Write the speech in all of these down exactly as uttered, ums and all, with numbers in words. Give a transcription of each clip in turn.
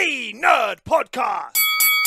Z-Nerd Podcast.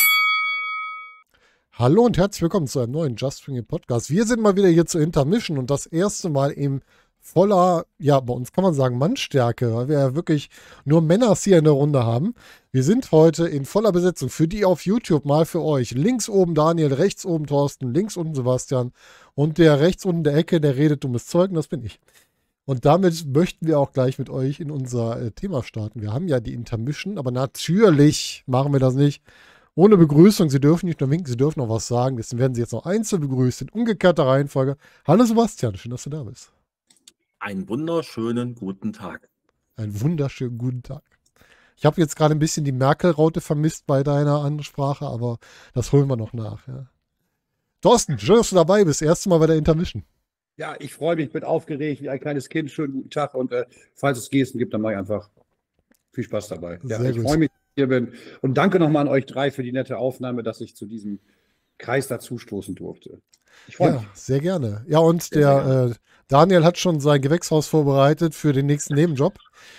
Hallo und herzlich willkommen zu einem neuen Just Bring It Podcast. Wir sind mal wieder hier zur Intermission und das erste Mal in voller, ja, bei uns kann man sagen Mannstärke, weil wir ja wirklich nur Männer hier in der Runde haben. Wir sind heute in voller Besetzung. Für die auf YouTube mal für euch. Links oben Daniel, rechts oben Thorsten, links unten Sebastian und der rechts unten der Ecke, der redet dummes Zeug, und das bin ich. Und damit möchten wir auch gleich mit euch in unser äh, Thema starten. Wir haben ja die Intermission, aber natürlich machen wir das nicht ohne Begrüßung. Sie dürfen nicht nur winken, Sie dürfen noch was sagen. Deswegen werden Sie jetzt noch einzeln begrüßt in umgekehrter Reihenfolge. Hallo Sebastian, schön, dass du da bist. Einen wunderschönen guten Tag. Einen wunderschönen guten Tag. Ich habe jetzt gerade ein bisschen die Merkel-Raute vermisst bei deiner Ansprache, aber das holen wir noch nach. Ja. Thorsten, schön, dass du dabei bist. Erste Mal bei der Intermission. Ja, ich freue mich, bin aufgeregt wie ein kleines Kind. Schönen guten Tag und äh, falls es Gesten gibt, dann mache ich einfach viel Spaß dabei. Ja, Sehr ich gut. freue mich, dass ich hier bin und danke nochmal an euch drei für die nette Aufnahme, dass ich zu diesem Kreis dazustoßen durfte. Ich freue Ja, mich. sehr gerne. Ja, und Sehr, sehr der äh, Daniel hat schon sein Gewächshaus vorbereitet für den nächsten Nebenjob.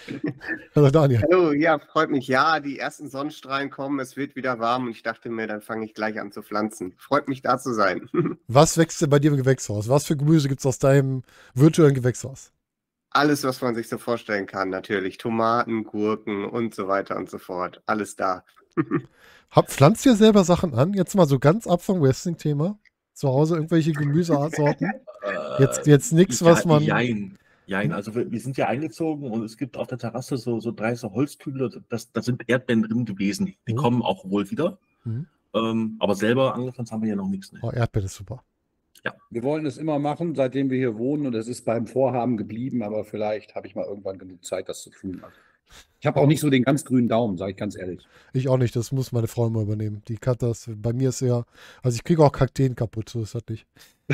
Hallo Daniel. Hallo, ja, freut mich. Ja, die ersten Sonnenstrahlen kommen, es wird wieder warm und ich dachte mir, dann fange ich gleich an zu pflanzen. Freut mich, da zu sein. Was wächst denn bei dir im Gewächshaus? Was für Gemüse gibt es aus deinem virtuellen Gewächshaus? Alles, was man sich so vorstellen kann, natürlich. Tomaten, Gurken und so weiter und so fort. Alles da. Hab, pflanzt ihr selber Sachen an? Jetzt mal so ganz ab vom Wrestling-Thema. Zu Hause irgendwelche Gemüseartsorten? Jetzt, jetzt nichts, was man. Jein. Jein. Also wir, wir sind ja eingezogen und es gibt auf der Terrasse so, so drei so Holzkübel, das, da sind Erdbeeren drin gewesen. Die Mhm. kommen auch wohl wieder. Mhm. Ähm, aber selber angepflanzt haben wir ja noch nichts. Ne? Oh, Erdbeere ist super. Wir wollen es immer machen, seitdem wir hier wohnen und es ist beim Vorhaben geblieben, aber vielleicht habe ich mal irgendwann genug Zeit, das zu tun. Ich habe auch nicht so den ganz grünen Daumen, sage ich ganz ehrlich. Ich auch nicht, das muss meine Frau immer übernehmen. Die kann das, bei mir ist eher, also ich kriege auch Kakteen kaputt, so ist das nicht.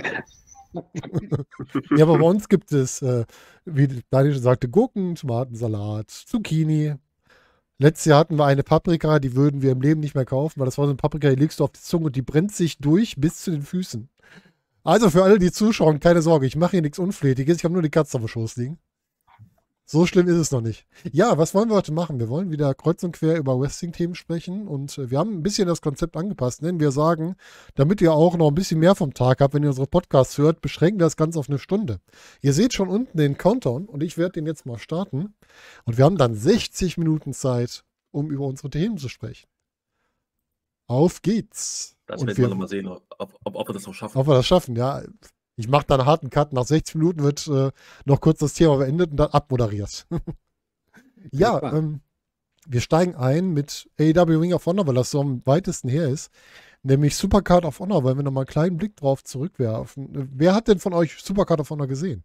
Ja, aber bei uns gibt es, äh, wie Daniel schon sagte, Gurken, Tomatensalat, Zucchini. Letztes Jahr hatten wir eine Paprika, die würden wir im Leben nicht mehr kaufen, weil das war so eine Paprika, die legst du auf die Zunge und die brennt sich durch bis zu den Füßen. Also für alle, die zuschauen, keine Sorge, ich mache hier nichts Unflätiges, ich habe nur die Katze auf dem Schoß liegen. So schlimm ist es noch nicht. Ja, was wollen wir heute machen? Wir wollen wieder kreuz und quer über Wrestling-Themen sprechen und äh, wir haben ein bisschen das Konzept angepasst, denn wir sagen, damit ihr auch noch ein bisschen mehr vom Tag habt, wenn ihr unsere Podcasts hört, beschränken wir das Ganze auf eine Stunde. Ihr seht schon unten den Countdown und ich werde den jetzt mal starten und wir haben dann sechzig Minuten Zeit, um über unsere Themen zu sprechen. Auf geht's. Das Und werden wir- wir nochmal sehen, ob, ob, ob wir das noch schaffen. Ob wir das schaffen, ja. Ich mache da einen harten Cut. Nach sechzig Minuten wird äh, noch kurz das Thema beendet und dann abmoderiert. Ja, Super. ähm, wir steigen ein mit A E W Ring of Honor, weil das so am weitesten her ist. Nämlich Supercard of Honor, weil wir nochmal einen kleinen Blick drauf zurückwerfen. Wer hat denn von euch Supercard of Honor gesehen?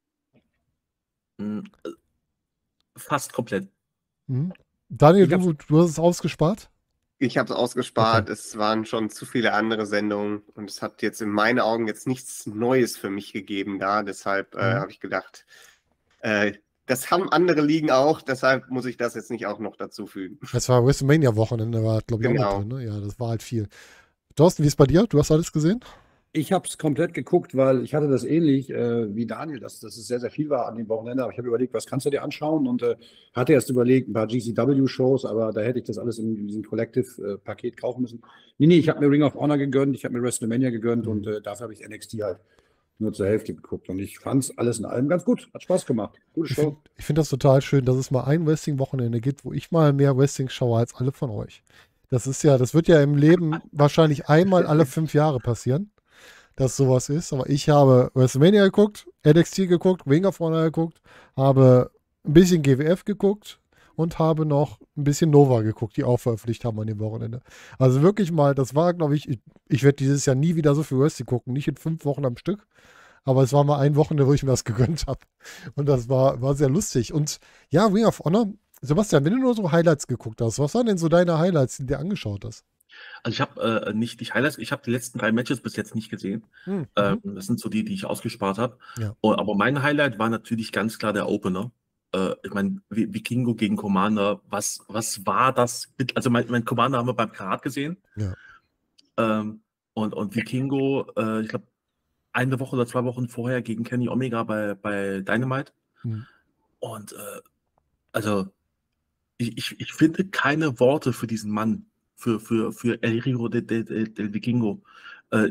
Hm, äh, Fast komplett. Mhm. Daniel, Ich hab's- du, du hast es ausgespart? Ich habe es ausgespart, Okay. es waren schon zu viele andere Sendungen und es hat jetzt in meinen Augen jetzt nichts Neues für mich gegeben da. Deshalb äh, Mhm. habe ich gedacht, äh, das haben andere Ligen auch, deshalb muss ich das jetzt nicht auch noch dazu fügen. Das war WrestleMania-Wochenende, war, glaube ich, auch Genau. mit drin. Ne? Ja, das war halt viel. Thorsten, wie ist bei dir? Du hast alles gesehen? Ich habe es komplett geguckt, weil ich hatte das ähnlich äh, wie Daniel, dass, dass es sehr, sehr viel war an dem Wochenende. Aber ich habe überlegt, was kannst du dir anschauen? Und äh, hatte erst überlegt, ein paar G C W-Shows, aber da hätte ich das alles in diesem Collective-Paket kaufen müssen. Nee, nee, ich habe mir Ring of Honor gegönnt, ich habe mir WrestleMania gegönnt und äh, dafür habe ich N X T halt nur zur Hälfte geguckt. Und ich fand es alles in allem ganz gut. Hat Spaß gemacht. Gute Ich Show. finde ich find das total schön, dass es mal ein Wrestling-Wochenende gibt, wo ich mal mehr Wrestling schaue als alle von euch. Das ist ja, das wird ja im Leben wahrscheinlich einmal alle fünf Jahre passieren, dass sowas ist. Aber ich habe WrestleMania geguckt, N X T geguckt, Ring of Honor geguckt, habe ein bisschen G W F geguckt und habe noch ein bisschen Nova geguckt, die auch veröffentlicht haben an dem Wochenende. Also wirklich mal, das war, glaube ich, ich, ich werde dieses Jahr nie wieder so viel Wrestling gucken, nicht in fünf Wochen am Stück. Aber es war mal ein Wochenende, wo ich mir das gegönnt habe. Und das war, war sehr lustig. Und ja, Ring of Honor, Sebastian, wenn du nur so Highlights geguckt hast, was waren denn so deine Highlights, die du dir angeschaut hast? Also ich habe äh, nicht die Highlights, ich habe die letzten drei Matches bis jetzt nicht gesehen. Hm, Ähm, das sind so die, die ich ausgespart habe. Ja. Oh, aber mein Highlight war natürlich ganz klar der Opener. Äh, ich meine, Vi- Vikingo gegen Commander, was, was war das? mit- Also mein, mein Commander haben wir beim Karat gesehen. Ja. Ähm, und, und Vikingo, äh, ich glaube, eine Woche oder zwei Wochen vorher gegen Kenny Omega bei, bei Dynamite. Hm. Und äh, also ich, ich, ich finde keine Worte für diesen Mann, für, für, für El Hijo del, del, del Vikingo. Äh,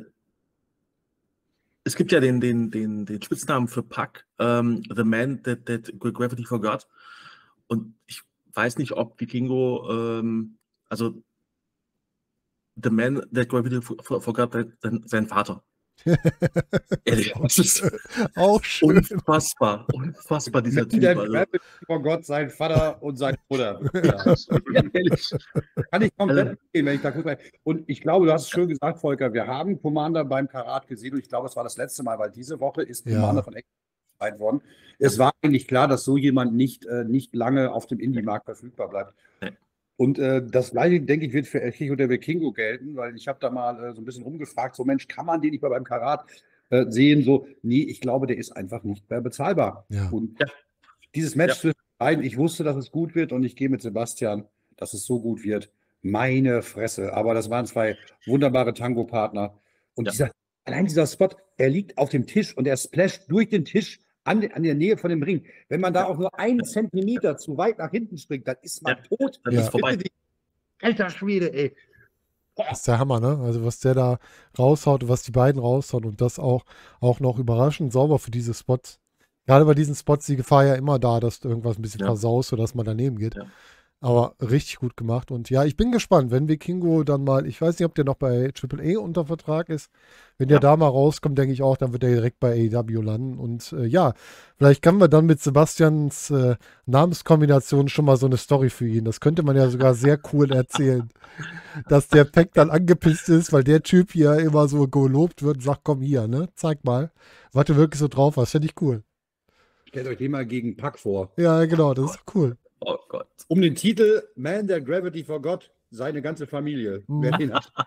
es gibt ja den, den, den, den Spitznamen für Puck, ähm, The Man that, that Gravity Forgot. Und ich weiß nicht, ob Vikingo, ähm, also The Man that Gravity Forgot, sein Vater. Ehrlich, das ist Auch schön. unfassbar, unfassbar, dieser Typ. Der Also, Gravity vor Gott, sein Vater und seine Mutter. Ja. Ehrlich. Kann ich komplett Also- gehen, wenn ich da gucke. Und ich glaube, du hast es schön gesagt, Volker, wir haben Commander beim Karat gesehen und ich glaube, es war das letzte Mal, weil diese Woche ist Ja. Commander von Extra worden. Es war eigentlich klar, dass so jemand nicht, äh, nicht lange auf dem Indie-Markt verfügbar bleibt. Nee. Und äh, das gleiche, denke ich, wird für El Hijo del Vikingo gelten, weil ich habe da mal äh, so ein bisschen rumgefragt, so Mensch, kann man den nicht mal beim Karat äh, sehen? So, nee, ich glaube, der ist einfach nicht mehr bezahlbar. Ja. Und Ja. dieses Match Ja. zwischen beiden, ich wusste, dass es gut wird und ich gehe mit Sebastian, dass es so gut wird. Meine Fresse. Aber das waren zwei wunderbare Tango-Partner. Und Ja. dieser, allein dieser Spot, er liegt auf dem Tisch und er splasht durch den Tisch an, an der Nähe von dem Ring. Wenn man da auch nur einen Zentimeter zu weit nach hinten springt, dann ist man Ja. tot. Dann Ja. ist vorbei. Alter Schwede, ey. Das ist der Hammer, ne? Also was der da raushaut und was die beiden raushauen und das auch, auch noch überraschend sauber für diese Spots. Gerade bei diesen Spots die Gefahr ja immer da, dass du irgendwas ein bisschen Ja. versaust, sodass man daneben geht. Ja. Aber richtig gut gemacht. Und ja, ich bin gespannt, wenn Vikingo dann mal, ich weiß nicht, ob der noch bei Triple A unter Vertrag ist. Wenn der Ja. da mal rauskommt, denke ich auch, dann wird er direkt bei A E W landen. Und äh, ja, vielleicht können wir dann mit Sebastians äh, Namenskombination schon mal so eine Story für ihn. Das könnte man ja sogar sehr cool erzählen. Dass der Peck dann angepisst ist, weil der Typ hier immer so gelobt wird und sagt, komm hier, ne, zeig mal, was du wirklich so drauf hast. Finde ich cool. Stellt euch den mal gegen Pack vor. Ja, genau, das ist cool. Oh Gott. Um den Titel Man, der Gravity Forgot, seine ganze Familie. Mhm. Wer den hat.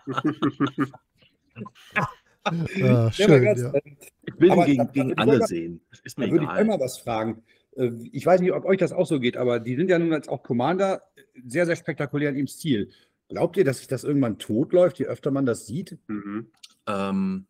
Ja, Der war schön, ganz, ja. äh, Ich will ihn Aber gegen, da- gegen da- alle da- sehen. Das ist mir Da würde ich egal. einmal was fragen. Äh, Ich weiß nicht, ob euch das auch so geht, aber die sind ja nun als auch Commander sehr, sehr spektakulär in ihrem Stil. Glaubt ihr, dass sich das irgendwann totläuft, je öfter man das sieht? Mhm. Ähm,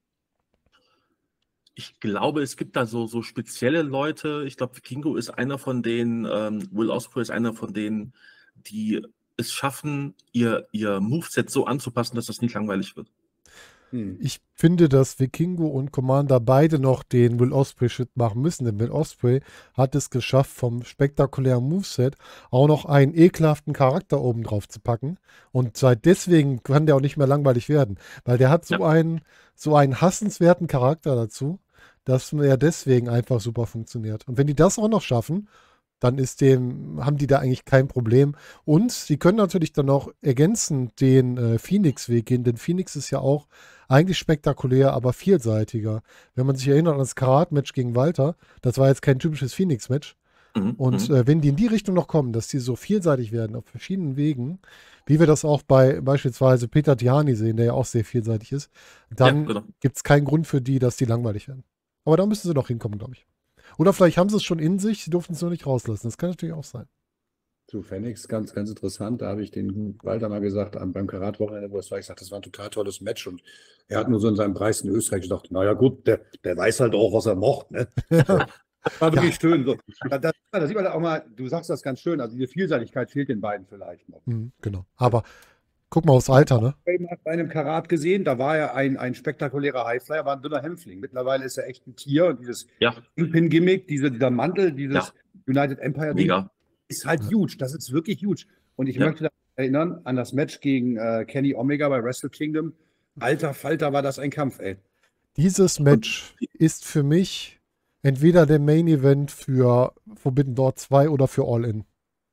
ich glaube, es gibt da so, so spezielle Leute. Ich glaube, Vikingo ist einer von denen, ähm, Will Ospreay ist einer von denen, die es schaffen, ihr, ihr Moveset so anzupassen, dass das nicht langweilig wird. Hm. Ich finde, dass Vikingo und Commander beide noch den Will Ospreay-Shit machen müssen. Denn Will Ospreay hat es geschafft, vom spektakulären Moveset auch noch einen ekelhaften Charakter oben drauf zu packen. Und seit deswegen kann der auch nicht mehr langweilig werden. Weil der hat so, Ja. einen, so einen hassenswerten Charakter dazu, dass er deswegen einfach super funktioniert. Und wenn die das auch noch schaffen, dann ist dem, haben die da eigentlich kein Problem. Und sie können natürlich dann auch ergänzend den äh, Phoenix-Weg gehen, denn Phoenix ist ja auch eigentlich spektakulär, aber vielseitiger. Wenn man sich erinnert an das Karat-Match gegen Walter, das war jetzt kein typisches Phoenix-Match. Mhm. Und mhm. äh, wenn die in die Richtung noch kommen, dass die so vielseitig werden auf verschiedenen Wegen, wie wir das auch bei beispielsweise Peter Tiani sehen, der ja auch sehr vielseitig ist, dann Ja, genau. gibt es keinen Grund für die, dass die langweilig werden. Aber da müssen sie noch hinkommen, glaube ich. Oder vielleicht haben sie es schon in sich, sie durften es nur nicht rauslassen. Das kann natürlich auch sein. Zu Phoenix, ganz, ganz interessant. Da habe ich den Walter mal gesagt, am- beim Karat-Wochenende, wo es war, ich sagte, das war ein total tolles Match. Und er hat nur so in seinem Preis in Österreich gedacht, naja gut, der, der weiß halt auch, was er mocht. Ne? Das war wirklich schön. So. Da, da, da sieht man auch mal, du sagst das ganz schön, also diese Vielseitigkeit fehlt den beiden vielleicht noch. Mhm, genau. Aber guck mal aufs Alter, ne? Bei einem Karat gesehen, da war er ein, ein spektakulärer Highflyer, war ein dünner Hämpfling. Mittlerweile ist er echt ein Tier und dieses Ja, Pin-Gimmick, diese, dieser Mantel, dieses Ja. United Empire mega. ist halt Ja. huge. Das ist wirklich huge. Und ich Ja. möchte daran erinnern an das Match gegen äh, Kenny Omega bei Wrestle Kingdom. Alter Falter, war das ein Kampf, ey. Dieses Match ist für mich entweder der Main Event für Forbidden Door zwei oder für All In.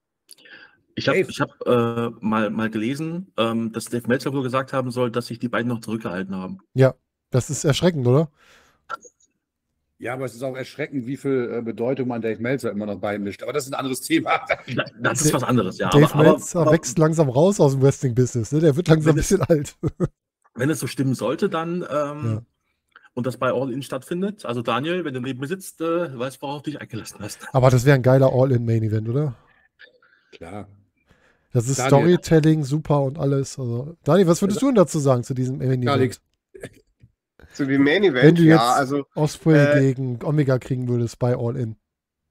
Ich habe Dave. ich hab, äh, mal, mal gelesen, ähm, dass Dave Meltzer wohl gesagt haben soll, dass sich die beiden noch zurückgehalten haben. Ja, das ist erschreckend, oder? Ja, aber es ist auch erschreckend, wie viel äh, Bedeutung man Dave Meltzer immer noch beimischt. Aber das ist ein anderes Thema. Das ist was anderes, ja. Dave Aber, aber, Meltzer aber wächst langsam raus aus dem Wrestling-Business. Ne? Der wird langsam ein Wenn es- bisschen alt. wenn es so stimmen sollte, dann ähm, Ja. und das bei All In stattfindet, also Daniel, wenn du neben mir sitzt, äh, weißt, worauf du dich eingelassen hast. Aber das wäre ein geiler All-In-Main-Event, oder? Klar. Das ist Daniel. Storytelling, super und alles. Also, Daniel, was würdest du denn dazu sagen zu diesem Main-Event? Alex. Zu dem Main Wenn Event, du jetzt ja, also Osprey äh, gegen Omega kriegen würdest bei All In.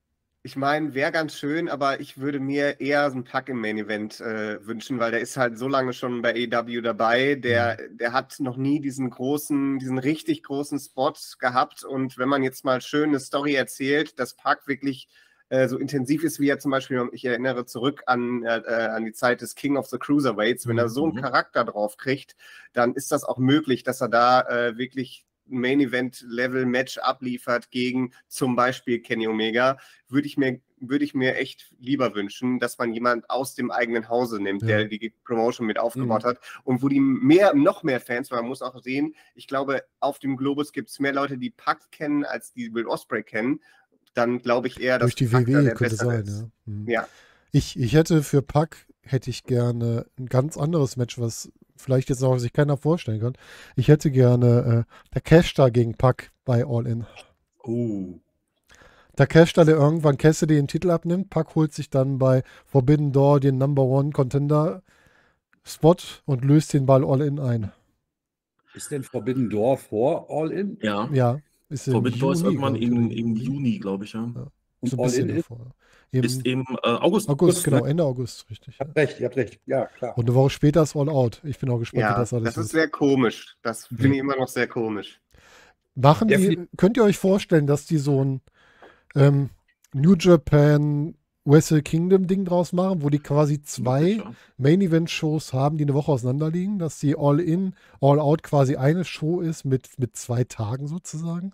Ich meine, wäre ganz schön, aber ich würde mir eher so einen Pack im Main Event äh, wünschen, weil der ist halt so lange schon bei A E W dabei. Der, der hat noch nie diesen großen, diesen richtig großen Spot gehabt. Und wenn man jetzt mal schön eine Story erzählt, dass Pack wirklich äh, so intensiv ist, wie er zum Beispiel, ich erinnere zurück an, äh, an die Zeit des King of the Cruiserweights, wenn er so einen Mhm. Charakter drauf kriegt, dann ist das auch möglich, dass er da äh, wirklich Main-Event-Level-Match abliefert gegen zum Beispiel Kenny Omega, würde ich mir, würde ich mir echt lieber wünschen, dass man jemand aus dem eigenen Hause nimmt, Ja. der die Promotion mit aufgebaut Mhm. hat und wo die mehr, noch mehr Fans, weil man muss auch sehen, ich glaube, auf dem Globus gibt es mehr Leute, die Pac kennen, als die Will Ospreay kennen. Dann glaube ich eher, dass Durch die Pac da W W E der könnte Bessere sein, ist. ja. Mhm. Ja. Ich, ich hätte für Pac hätte ich gerne ein ganz anderes Match, was vielleicht jetzt noch sich keiner vorstellen kann. Ich hätte gerne äh, Takeshita gegen Pac bei All In. Oh. Takeshita, der irgendwann Cassidy den Titel abnimmt, Pac holt sich dann bei Forbidden Door den Number One Contender Spot und löst den Ball All In ein. Ist denn Forbidden Door vor All In? Ja. Ja, ist im Forbidden Door ist Juni, irgendwann glaub ich, im, oder im Juni, glaube ich, ja. Ja. Und So ein All bisschen In ist? davor. Im Ist im äh, August. August, genau, ne? Ende August, richtig. Ihr habt recht, ihr habt recht. Ja, klar. Und eine Woche später ist All Out. Ich bin auch gespannt, wie Ja, das alles das ist ist. sehr komisch. Das finde ich immer noch sehr komisch. Machen die, Definitiv. könnt ihr euch vorstellen, dass die so ein ähm, New Japan Wrestle Kingdom Ding draus machen, wo die quasi zwei Möglich, ja. Main Event Shows haben, die eine Woche auseinander liegen, dass die All In, All Out quasi eine Show ist mit, mit zwei Tagen sozusagen?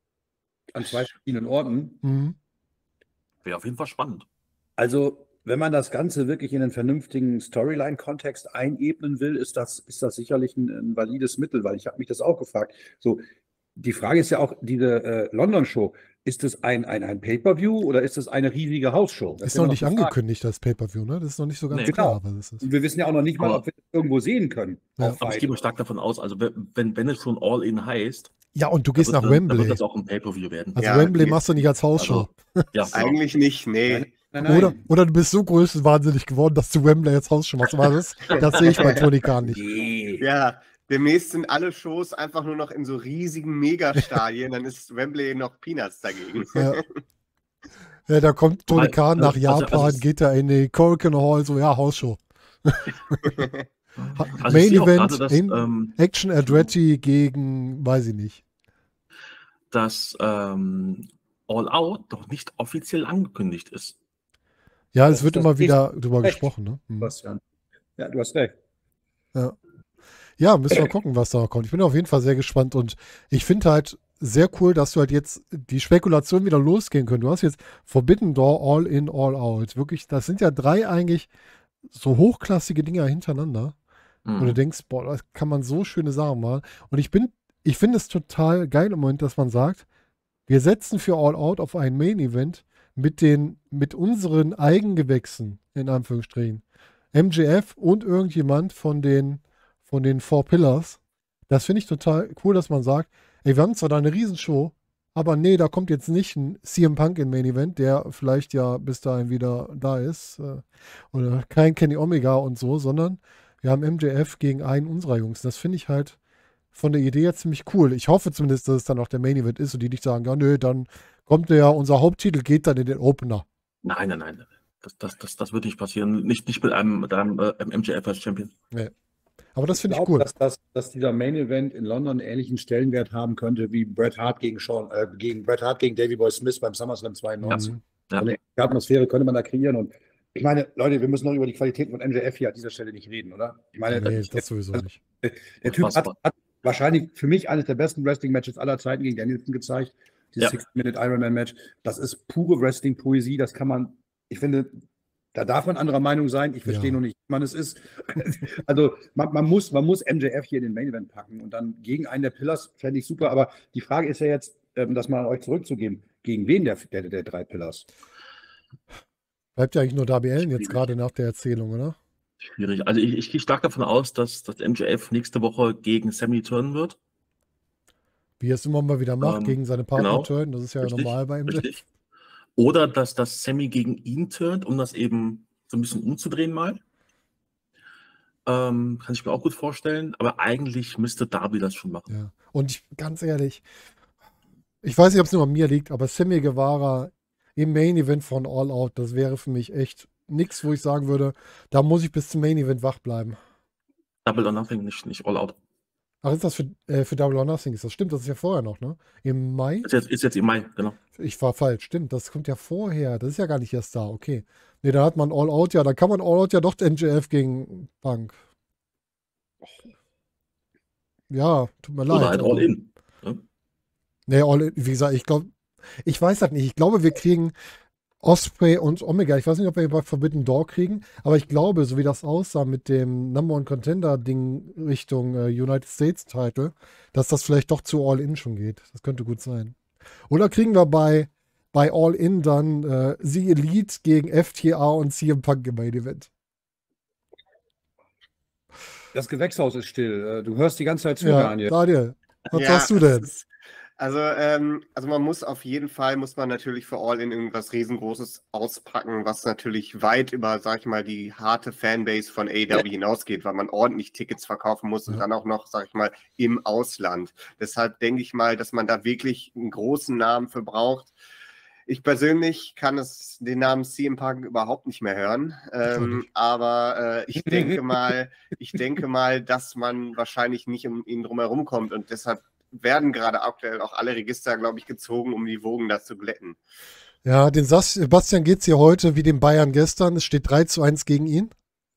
An zwei verschiedenen Orten. Mhm. Wäre auf jeden Fall spannend. Also, wenn man das Ganze wirklich in einen vernünftigen Storyline-Kontext einebnen will, ist das, ist das sicherlich ein, ein valides Mittel, weil ich habe mich das auch gefragt. So, die Frage ist ja auch, diese äh, London-Show, ist es ein, ein, ein Pay-Per-View oder ist es eine riesige Hausshow? Das Ist ja noch noch nicht die Frage. angekündigt, das Pay-Per-View, ne? Das ist noch nicht so ganz Nee. klar, was es ist. Und wir wissen ja auch noch nicht mal, Aber- ob wir das irgendwo sehen können. Ja. Auf Aber ich Fight. gehe stark davon aus, also wenn, wenn wenn es schon All-In heißt, Ja, und du dann gehst wird, nach dann, dann Wembley. wird das auch ein Pay-Per-View werden. Also Ja, Wembley die- machst du nicht als Hausshow. Also, ja, Eigentlich nicht, nee. Nein, nein. Oder, oder du bist so größenwahnsinnig geworden, dass du Wembley jetzt Hausshow machst. Aber das, das sehe ich bei Tony Khan nicht. Nee. Ja, demnächst sind alle Shows einfach nur noch in so riesigen Megastadien, dann ist Wembley noch Peanuts dagegen. Ja. Ja, da kommt Tony Wobei, Khan nach also- also- Japan, also es- geht er in die Korakuen Hall, so ja, Hausshow. Also ich Main sehe auch Event gerade, dass, in ähm, Action Andretti gegen, weiß ich nicht. dass ähm, All Out noch nicht offiziell angekündigt ist. Ja, Das es wird ist das immer wieder drüber Recht. gesprochen. Ne? Hm. Bastian. Ja, du hast recht. Ja, müssen wir gucken, was da kommt. Ich bin auf jeden Fall sehr gespannt und ich finde halt sehr cool, dass du halt jetzt die Spekulation wieder losgehen können. Du hast jetzt Forbidden Door, All In, All Out. Wirklich, das sind ja drei eigentlich so hochklassige Dinger hintereinander. Mhm. Und du denkst, boah, da kann man so schöne Sachen machen. Und ich bin, ich finde es total geil im Moment, dass man sagt, wir setzen für All Out auf ein Main-Event mit den, mit unseren Eigengewächsen, in Anführungsstrichen. M J F und irgendjemand von den, von den Four Pillars. Das finde ich total cool, dass man sagt, ey, wir haben zwar da eine Riesenshow, aber nee, da kommt jetzt nicht ein C M Punk in Main Event, der vielleicht ja bis dahin wieder da ist. Äh, oder kein Kenny Omega und so, sondern wir haben M J F gegen einen unserer Jungs. Das finde ich halt von der Idee her ziemlich cool. Ich hoffe zumindest, dass es dann auch der Main Event ist und die nicht sagen, ja, nö, dann kommt der, unser Haupttitel geht dann in den Opener. Nein, nein, nein. Das, das, das, das wird nicht passieren. Nicht, nicht mit einem, mit einem äh, M J F als Champion. Aber das finde ich glaube, cool. dass, dass, dass dieser Main Event in London einen ähnlichen Stellenwert haben könnte wie Bret Hart gegen Sean, äh, gegen Bret Hart gegen Davey Boy Smith beim SummerSlam zweiundneunzig. Mhm. Ja. So eine Atmosphäre könnte man da kreieren. Und ich meine, Leute, wir müssen noch über die Qualitäten von M J F hier an dieser Stelle nicht reden, oder? Ich meine, Nee, der, das sowieso nicht. der Typ hat, Unfassbar. hat wahrscheinlich für mich eines der besten Wrestling-Matches aller Zeiten gegen Danielson gezeigt. Dieses Ja. sixty-Minute Ironman-Match. Das ist pure Wrestling-Poesie. Das kann man, ich finde, da darf man anderer Meinung sein. Ich verstehe Ja. nur nicht, wie man es ist. Also man, man, muss, man muss M J F hier in den Main Event packen und dann gegen einen der Pillars fände ich super. Aber die Frage ist ja jetzt, ähm, das mal an euch zurückzugeben. Gegen wen der, der, der drei Pillars? Bleibt ja eigentlich nur Darby Allin jetzt Schwierig. gerade nach der Erzählung, oder? Schwierig. Also ich, ich gehe stark davon aus, dass das M J F nächste Woche gegen Sammy turnen wird. Wie er es immer mal wieder macht, Ähm, gegen seine Partner genau. turnen. Das ist ja Richtig, normal bei M J F. Richtig. Oder dass das Sammy gegen ihn turnt, um das eben so ein bisschen umzudrehen mal. Ähm, kann ich mir auch gut vorstellen. Aber eigentlich müsste Darby das schon machen. Ja. Und ich, ganz ehrlich, ich weiß nicht, ob es nur an mir liegt, aber Sammy Guevara im Main Event von All Out. Das wäre für mich echt nichts, wo ich sagen würde, da muss ich bis zum Main Event wach bleiben. Double or Nothing, nicht, nicht All Out. Ach, ist das für, äh, für Double or Nothing? Ist das stimmt? Das ist ja vorher noch, ne? Im Mai? Ist jetzt, ist jetzt im Mai, genau. Ich war falsch, stimmt. Das kommt ja vorher. Das ist ja gar nicht erst da, okay. Nee, da hat man All Out, ja, da kann man All Out ja doch M J F gegen Punk. Ja, tut mir leid. Oder halt aber- All In. Ne? Nee, all in, wie gesagt, ich glaube, ich weiß das nicht. Ich glaube, wir kriegen Osprey und Omega. Ich weiß nicht, ob wir bei Forbidden Door kriegen, aber ich glaube, so wie das aussah mit dem Number One Contender Ding Richtung äh, United States Title, dass das vielleicht doch zu All In schon geht. Das könnte gut sein. Oder kriegen wir bei, bei All In dann äh, The Elite gegen F T A und C M Punk im Main Event. Das Gewächshaus ist still. Äh, Du hörst die ganze Zeit zu, Ja, Daniel. Daniel, was Ja, sagst du es denn? ist- Also, ähm, also man muss auf jeden Fall, muss man natürlich für All In irgendwas riesengroßes auspacken, was natürlich weit über, sag ich mal, die harte Fanbase von A E W hinausgeht, weil man ordentlich Tickets verkaufen muss und Ja. dann auch noch, sag ich mal, im Ausland. Deshalb denke ich mal, dass man da wirklich einen großen Namen für braucht. Ich persönlich kann es den Namen C M Punk überhaupt nicht mehr hören, ähm, aber äh, ich denke mal, ich denke mal, dass man wahrscheinlich nicht um ihn drum herum kommt und deshalb werden gerade aktuell auch alle Register, glaube ich, gezogen, um die Wogen da zu glätten. Ja, den Sas- Sebastian geht es hier heute wie dem Bayern gestern. Es steht drei zu eins gegen ihn.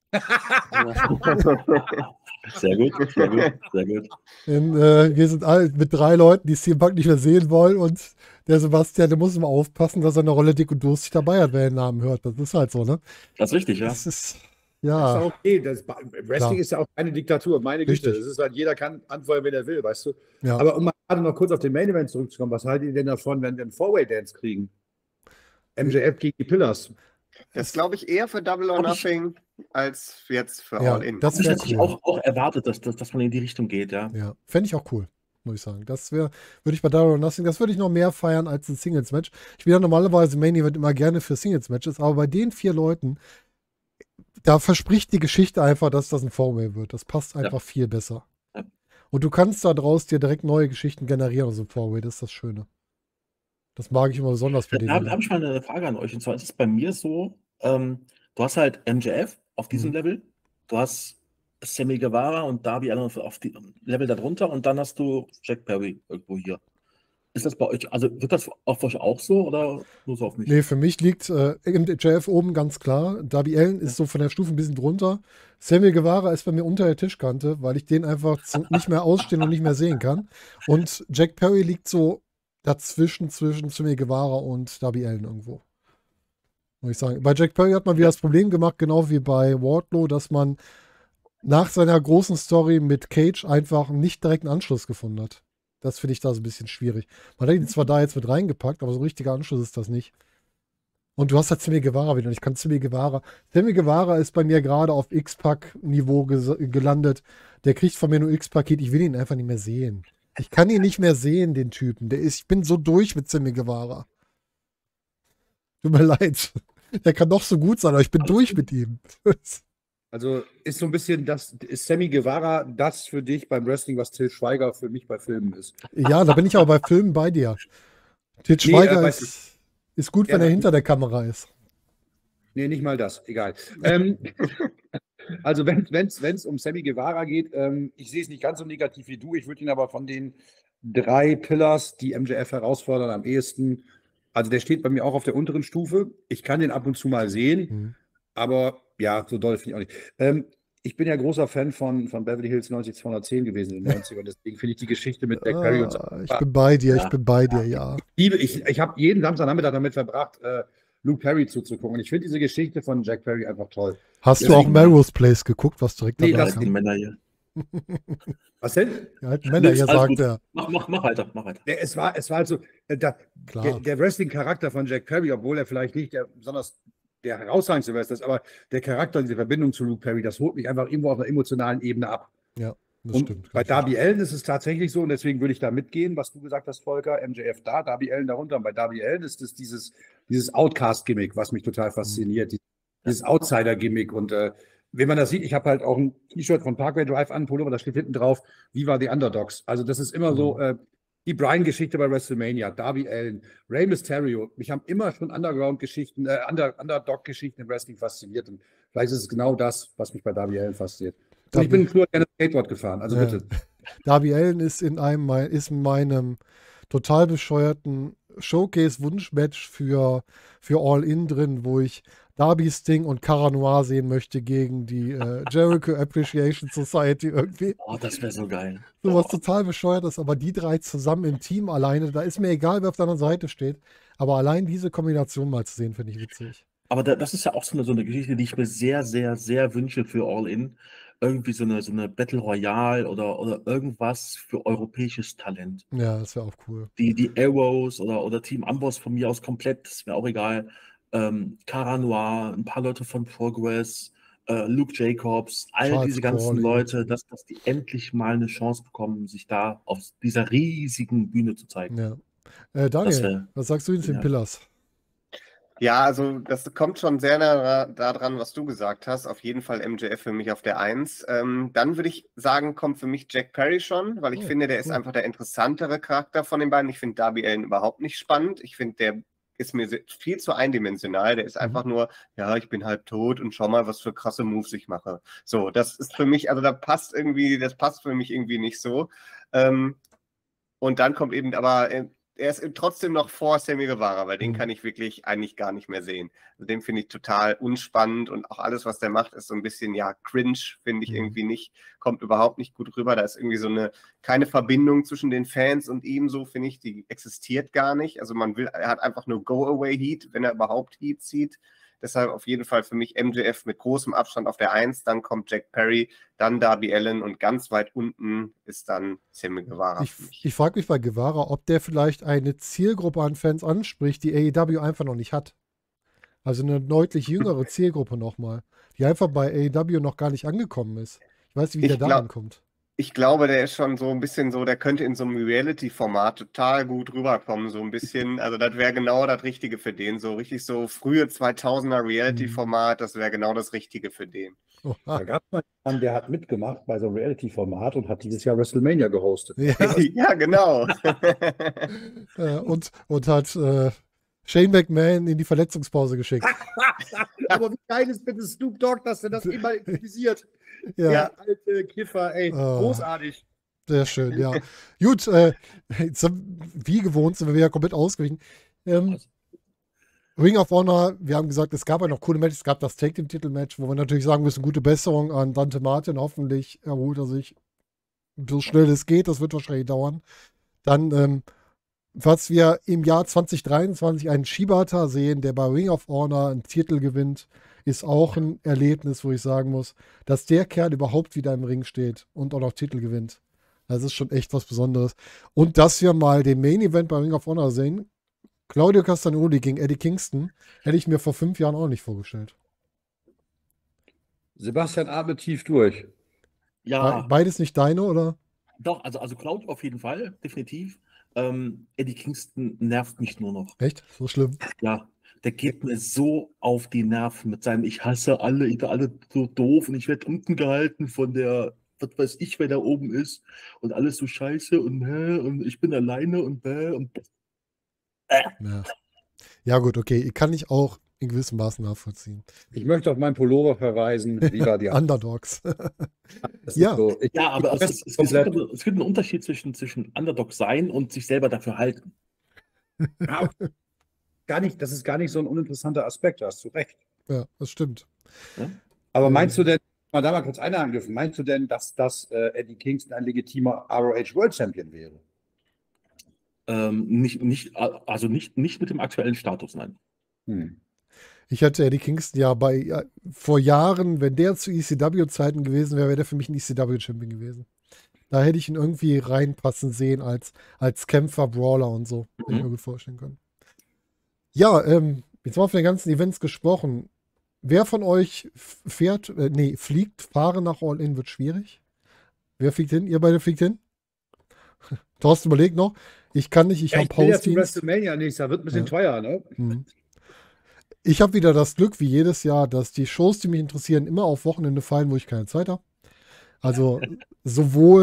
Sehr gut, sehr gut, sehr gut. Denn, äh, wir sind alle mit drei Leuten, die C M Punk nicht mehr sehen wollen. Und der Sebastian, der muss immer aufpassen, dass er eine Rolle dick und durstig dabei hat, wer den Namen hört. Das ist halt so, ne? Das ist richtig, ja. Das ist, Das ist ja, auch okay. Das, Wrestling Klar. ist ja auch keine Diktatur, meine Güte. Richtig. Das ist halt, jeder kann antworten, wenn er will, weißt du. ja. Aber um mal gerade noch kurz auf den Main Event zurückzukommen, was haltet ihr denn davon, wenn wir einen Four-Way-Dance kriegen? M J F gegen die Pillars. Das glaube ich eher für Double or Hab ich- Nothing als jetzt für Ja, All In. das Hab ich wäre natürlich cool. auch, auch erwartet, dass, dass, dass man in die Richtung geht, ja. Ja, fände ich auch cool, muss ich sagen. Das wäre, würde ich bei Double or Nothing, das würde ich noch mehr feiern als ein Singles-Match. Ich bin ja normalerweise im Main Event immer gerne für Singles-Matches, aber bei den vier Leuten, da verspricht die Geschichte einfach, dass das ein Four-Way wird. Das passt einfach viel besser. Ja. Und du kannst da draus dir direkt neue Geschichten generieren aus dem Four-Way, das ist das Schöne. Das mag ich immer besonders bei Da habe denen. hab ich mal eine Frage an euch. Und zwar ist es bei mir so, ähm, du hast halt M J F auf diesem Mhm. Level, du hast Sammy Guevara und Darby Allin auf, auf die Level darunter und dann hast du Jack Perry irgendwo hier. Ist das bei euch, also wird das auf euch auch so oder nur so auf mich? Nee, für mich liegt äh, M J F oben ganz klar. Darby Allin ist so von der Stufe ein bisschen drunter. Sammy Guevara ist bei mir unter der Tischkante, weil ich den einfach zu, nicht mehr ausstehen und nicht mehr sehen kann. Und Jack Perry liegt so dazwischen, zwischen Sammy Guevara und Darby Allin irgendwo. Muss ich sagen. Bei Jack Perry hat man wieder das Problem gemacht, genau wie bei Wardlow, dass man nach seiner großen Story mit Cage einfach nicht direkt einen Anschluss gefunden hat. Das finde ich da so ein bisschen schwierig. Man hat ihn zwar da jetzt mit reingepackt, aber so ein richtiger Anschluss ist das nicht. Und du hast halt Sammy Guevara wieder. Ich kann Sammy Guevara. Sammy Guevara ist bei mir gerade auf X-Pack-Niveau ges- gelandet. Der kriegt von mir nur X-Paket. Ich will ihn einfach nicht mehr sehen. Ich kann ihn nicht mehr sehen, den Typen. Der ist, ich bin so durch mit Sammy Guevara. Tut mir leid. Der kann doch so gut sein, aber ich bin durch mit ihm. Also ist so ein bisschen das, ist Sammy Guevara das für dich beim Wrestling, was Till Schweiger für mich bei Filmen ist? Ja, da bin ich aber bei Filmen bei dir. Til Nee, Schweiger äh, bei- ist, ist gut, Ja, wenn er aber- hinter der Kamera ist. Nee, nicht mal das, egal. ähm, also wenn es um Sammy Guevara geht, ähm, ich sehe es nicht ganz so negativ wie du, ich würde ihn aber von den drei Pillars, die M J F herausfordern, am ehesten, also der steht bei mir auch auf der unteren Stufe. Ich kann den ab und zu mal sehen, Mhm. aber ja, so doll finde ich auch nicht. Ähm, ich bin ja großer Fan von, von Beverly Hills neunzig zweihundertzehn gewesen in den neunzigern, deswegen finde ich die Geschichte mit Jack Perry und so. Ah, ich bin bei dir, ich Ja. bin bei dir, ja. Liebe, ich, ich habe jeden Samstagnachmittag damit verbracht, äh, Luke Perry zuzugucken. Und ich finde diese Geschichte von Jack Perry einfach toll. Hast du Deswegen- auch Melrose Place geguckt, was direkt Nee, danach das- Die kam? Männer hier. Was denn? Ja, halt Männer, hier Alles sagt gut. er. Mach, mach, mach weiter, mach weiter. Der, es, war, es war halt so, äh, da, Klar. der, der Wrestling-Charakter von Jack Perry, obwohl er vielleicht nicht der besonders der herausragendste Wrestler ist, aber der Charakter und diese Verbindung zu Luke Perry, das holt mich einfach irgendwo auf einer emotionalen Ebene ab. Ja, das Und stimmt. bei kann ich Darby Allin ist es tatsächlich so, und deswegen würde ich da mitgehen, was du gesagt hast, Volker, M J F da, Darby Allin darunter. Und bei Darby Allin ist es dieses, dieses Outcast-Gimmick, was mich total fasziniert, die- dieses Outsider-Gimmick. Und äh, wenn man das sieht, ich habe halt auch ein T-Shirt von Parkway Drive an, Pullover, da steht hinten drauf, Viva the Underdogs. Also das ist immer so, äh, Die Bryan-Geschichte bei WrestleMania, Darby Allin, Rey Mysterio. Mich haben immer schon Underground-Geschichten, äh, Under Underdog-Geschichten im Wrestling fasziniert. Und vielleicht ist es genau das, was mich bei Darby Allin fasziniert. Und Darby- ich bin früher gerne Skateboard gefahren, also Ja. bitte. Darby Allin ist in einem mei- ist in meinem total bescheuerten Showcase-Wunschmatch für, für All In drin, wo ich Darby, Sting und Cara Noir sehen möchte gegen die äh, Jericho Appreciation Society irgendwie. Oh, das wäre so geil. Sowas total bescheuertes, aber die drei zusammen im Team alleine, da ist mir egal, wer auf der anderen Seite steht, aber allein diese Kombination mal zu sehen, finde ich witzig. Aber da, das ist ja auch so eine, so eine Geschichte, die ich mir sehr, sehr, sehr wünsche für All In. Irgendwie so eine, so eine Battle Royale oder, oder irgendwas für europäisches Talent. Ja, das wäre auch cool. Die, die Arrows oder, oder Team Amboss von mir aus komplett, das wäre auch egal. Ähm, Cara Noir, ein paar Leute von Progress, äh, Luke Jacobs, all Charles diese ganzen Crawley. Leute, dass, dass die endlich mal eine Chance bekommen, sich da auf dieser riesigen Bühne zu zeigen. Ja. Äh, Das Daniel, wär- was sagst du denn zu den ja. Pillars? Ja, also das kommt schon sehr nah daran, was du gesagt hast. Auf jeden Fall M J F für mich auf der Eins. Ähm, dann würde ich sagen, kommt für mich Jack Perry schon, weil ich Oh, finde, der ist cool. einfach der interessantere Charakter von den beiden. Ich finde Darby Allin überhaupt nicht spannend. Ich finde, der ist mir se- viel zu eindimensional. Der ist Mhm. einfach nur, ja, ich bin halb tot und schau mal, was für krasse Moves ich mache. So, das ist für mich, also da passt irgendwie, das passt für mich irgendwie nicht so. Ähm, und dann kommt eben, aber äh, er ist trotzdem noch vor Sammy Guevara, weil den Mhm. kann ich wirklich eigentlich gar nicht mehr sehen. Also den finde ich total unspannend und auch alles, was der macht, ist so ein bisschen, ja, cringe, finde ich Mhm. irgendwie nicht, kommt überhaupt nicht gut rüber. Da ist irgendwie so eine, keine Verbindung zwischen den Fans und ihm, so finde ich, die existiert gar nicht. Also man will, er hat einfach nur Go-Away-Heat, wenn er überhaupt Heat zieht. Deshalb auf jeden Fall für mich M J F mit großem Abstand auf der Eins, dann kommt Jack Perry, dann Darby Allin und ganz weit unten ist dann Sammy Guevara Ich, für mich. ich frage mich bei Guevara, ob der vielleicht eine Zielgruppe an Fans anspricht, die A E W einfach noch nicht hat. Also eine deutlich jüngere Zielgruppe nochmal, die einfach bei A E W noch gar nicht angekommen ist. Ich weiß nicht, wie Ich der da glaub- ankommt. Ich glaube, der ist schon so ein bisschen so, der könnte in so einem Reality-Format total gut rüberkommen, so ein bisschen. Also das wäre genau das Richtige für den. So richtig so frühe zweitausender Reality-Format, das wäre genau das Richtige für den. Oha. Da gab es mal jemanden, der hat mitgemacht bei so einem Reality-Format und hat dieses Jahr WrestleMania gehostet. Ja, Ja, genau. äh, und, und hat äh, Shane McMahon in die Verletzungspause geschickt. Aber wie geil ist bitte Snoop Dogg, dass er das immer improvisiert? Ja, Der alte Kiffer, ey, Oh. großartig. sehr schön, ja. Gut, äh, jetzt, haben- wie gewohnt sind wir wieder komplett ausgewichen. Ähm, Ring of Honor, wir haben gesagt, es gab ja noch coole Matches, es gab das Tag Team Titelmatch, wo wir natürlich sagen müssen, gute Besserung an Dante Martin, hoffentlich erholt er sich so schnell es geht, das wird wahrscheinlich dauern. Dann, ähm, was wir im Jahr zwanzig dreiundzwanzig einen Shibata sehen, der bei Ring of Honor einen Titel gewinnt, ist auch ein Erlebnis, wo ich sagen muss, dass der Kerl überhaupt wieder im Ring steht und auch noch Titel gewinnt. Das ist schon echt was Besonderes. Und dass wir mal den Main Event bei Ring of Honor sehen, Claudio Castagnoli gegen Eddie Kingston, hätte ich mir vor fünf Jahren auch nicht vorgestellt. Sebastian atmet tief durch. Be Ja, beides nicht deine, oder? doch, also, also Claudio auf jeden Fall, definitiv. Ähm, Eddie Kingston nervt mich nur noch. Echt? So schlimm? Ja, der geht mir so auf die Nerven mit seinem Ich hasse alle, ich bin alle so doof und ich werde unten gehalten von der, was weiß ich, wer da oben ist und alles so scheiße und hä, und ich bin alleine und bäh und Ja. Ja, gut, okay. Kann ich auch in gewissem Maßen nachvollziehen. Ich möchte auf meinen Pullover verweisen. Viva die Underdogs. Das ist Ja. so. Ich, ja, aber ich es, es, es, komplett. gibt, aber- es gibt einen Unterschied zwischen, zwischen Underdog sein und sich selber dafür halten. Ja, gar nicht, das ist gar nicht so ein uninteressanter Aspekt, da hast du recht. Ja, das stimmt. Aber meinst du denn, mal da mal kurz einangriffen, meinst du denn, dass das äh, Eddie Kingston ein legitimer R O H World Champion wäre? Ähm, nicht, nicht, also nicht, nicht mit dem aktuellen Status, nein. Hm. Ich hätte Eddie Kingston ja bei ja, vor Jahren, wenn der zu E C W-Zeiten gewesen wäre, wäre der für mich ein E C W-Champion gewesen. Da hätte ich ihn irgendwie reinpassen sehen als, als Kämpfer, Brawler und so. Hätte ich Mhm. mir gut vorstellen können. Ja, ähm, jetzt haben wir von den ganzen Events gesprochen. Wer von euch f- fährt, äh, nee, fliegt, fahren nach All-In wird schwierig. Wer fliegt hin? Ihr beide fliegt hin? Thorsten überlegt noch. Ich kann nicht, ich Ja, habe ich will ja zu Hausdienst. WrestleMania nächstes Jahr, wird ein bisschen Ja. teuer, ne? Mhm. Ich habe wieder das Glück, wie jedes Jahr, dass die Shows, die mich interessieren, immer auf Wochenende fallen, wo ich keine Zeit habe. Also sowohl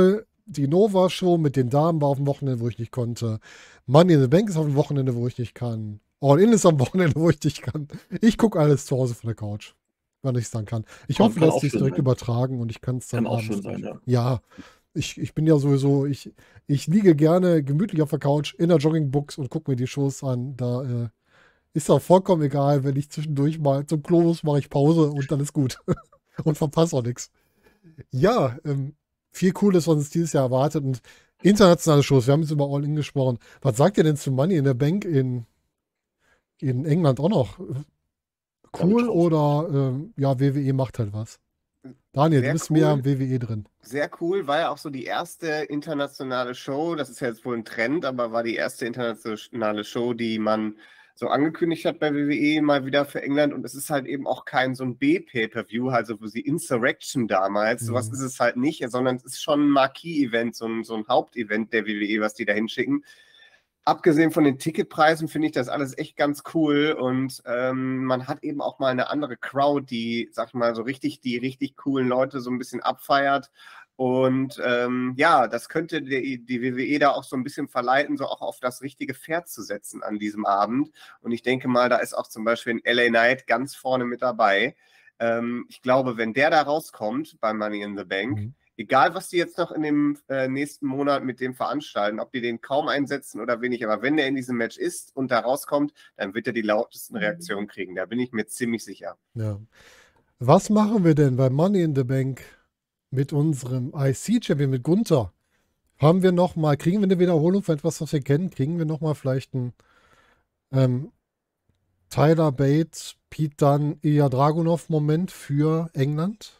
die Nova-Show mit den Damen war auf dem Wochenende, wo ich nicht konnte. Money in the Bank ist auf dem Wochenende, wo ich nicht kann. All In ist am Wochenende, wo ich nicht kann. Ich gucke alles zu Hause von der Couch, wann ich es dann kann. Ich Kann- hoffe, kann dass auch die es schön direkt sein. übertragen und ich kann es dann Kann auch abends schön sein, durch. ja. Ja, ich, ich bin ja sowieso, ich, ich liege gerne gemütlich auf der Couch in der Joggingbox und gucke mir die Shows an. Da äh, ist auch vollkommen egal, wenn ich zwischendurch mal zum Klo muss, mache ich Pause und dann ist gut. Und verpasse auch nichts. Ja, ähm, viel Cooles, was uns dieses Jahr erwartet und internationale Shows. Wir haben jetzt über All In gesprochen. Was sagt ihr denn zu Money in the Bank in, in England auch noch? Cool ich auch. oder ähm, ja, W W E macht halt was? Daniel, Sehr du bist mehr cool. am W W E drin. Sehr cool, war ja auch so die erste internationale Show, das ist ja jetzt wohl ein Trend, aber war die erste internationale Show, die man so angekündigt hat bei W W E mal wieder für England und es ist halt eben auch kein so ein B-Pay-Per-View, also wo sie Insurrection damals, Mhm. sowas ist es halt nicht, sondern es ist schon ein Marquee-Event, so ein, so ein Hauptevent der W W E, was die da hinschicken. Abgesehen von den Ticketpreisen finde ich das alles echt ganz cool und ähm, man hat eben auch mal eine andere Crowd, die, sag ich mal, so richtig die richtig coolen Leute so ein bisschen abfeiert und ähm, ja, das könnte die, die W W E da auch so ein bisschen verleiten, so auch auf das richtige Pferd zu setzen an diesem Abend und ich denke mal, da ist auch zum Beispiel ein L A Knight ganz vorne mit dabei. Ähm, ich glaube, wenn der da rauskommt bei Money in the Bank, Mhm. egal, was die jetzt noch in dem äh, nächsten Monat mit dem veranstalten, ob die den kaum einsetzen oder wenig, aber wenn der in diesem Match ist und da rauskommt, dann wird er die lautesten Reaktionen kriegen. Da bin ich mir ziemlich sicher. Ja. Was machen wir denn bei Money in the Bank mit unserem I C-Champion, mit Gunther? Haben wir noch mal, kriegen wir eine Wiederholung für etwas, was wir kennen? Kriegen wir noch mal vielleicht einen ähm, Tyler Bate, Pete Dunne, Ilya Dragunov-Moment für England?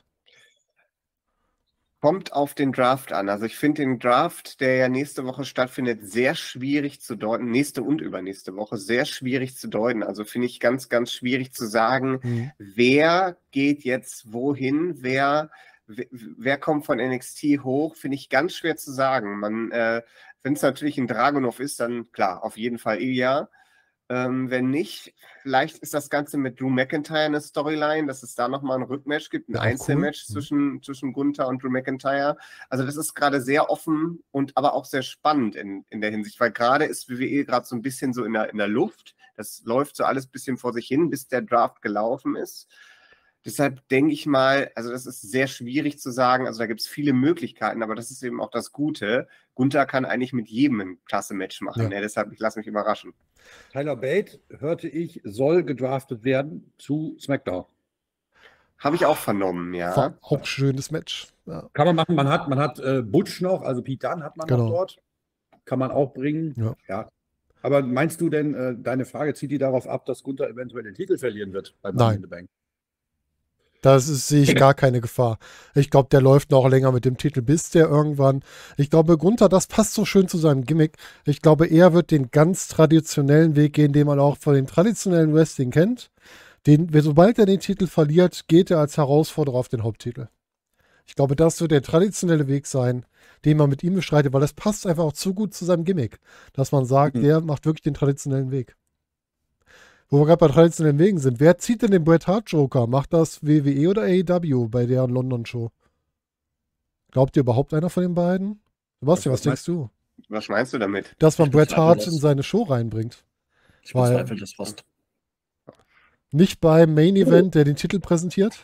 Kommt auf den Draft an. Also ich finde den Draft, der ja nächste Woche stattfindet, sehr schwierig zu deuten. Nächste und übernächste Woche sehr schwierig zu deuten. Also finde ich ganz, ganz schwierig zu sagen, Mhm. wer geht jetzt wohin, wer, wer, wer kommt von N X T hoch, finde ich ganz schwer zu sagen. Man, äh, wenn es natürlich ein Dragunov ist, dann klar, auf jeden Fall Ilya. Ähm, wenn nicht, vielleicht ist das Ganze mit Drew McIntyre eine Storyline, dass es da nochmal ein Rückmatch gibt, ein Wäre auch cool. Einzelmatch Mhm. zwischen, zwischen Gunther und Drew McIntyre. Also das ist gerade sehr offen und aber auch sehr spannend in, in der Hinsicht, weil gerade ist W W E gerade so ein bisschen so in der, in der Luft. Das läuft so alles ein bisschen vor sich hin, bis der Draft gelaufen ist. Deshalb denke ich mal, also das ist sehr schwierig zu sagen, also da gibt es viele Möglichkeiten, aber das ist eben auch das Gute. Gunther kann eigentlich mit jedem ein klasse Match machen, Ja. ne? Deshalb, ich lasse mich überraschen. Tyler Bate, hörte ich, soll gedraftet werden zu SmackDown. Habe ich auch vernommen, ja. War auch ein schönes Match. Ja. Kann man machen. Man hat, man hat äh, Butch noch, also Pete Dunne hat man Genau. noch dort. Kann man auch bringen. Ja. Ja. Aber meinst du denn, äh, deine Frage zieht die darauf ab, dass Gunther eventuell den Titel verlieren wird bei Money Nein. in the Bank? Das ist, sehe ich gar keine Gefahr. Ich glaube, der läuft noch länger mit dem Titel, bis der irgendwann. Ich glaube, Gunther, das passt so schön zu seinem Gimmick. Ich glaube, er wird den ganz traditionellen Weg gehen, den man auch von dem traditionellen Wrestling kennt. Den, sobald er den Titel verliert, geht er als Herausforderer auf den Haupttitel. Ich glaube, das wird der traditionelle Weg sein, den man mit ihm bestreitet, weil das passt einfach auch zu gut zu seinem Gimmick, dass man sagt, Mhm. der macht wirklich den traditionellen Weg. Wo wir gerade bei traditionellen Wegen sind, wer zieht denn den Bret Hart Joker? Macht das W W E oder A E W bei der London-Show? Glaubt ihr überhaupt einer von den beiden? Sebastian, was, Was denkst du? Was meinst du damit? Dass man Ich Bret bezweifle Hart das. in seine Show reinbringt. Ich Weil- bezweifle das fast. Nicht beim Main Event, der den Titel präsentiert?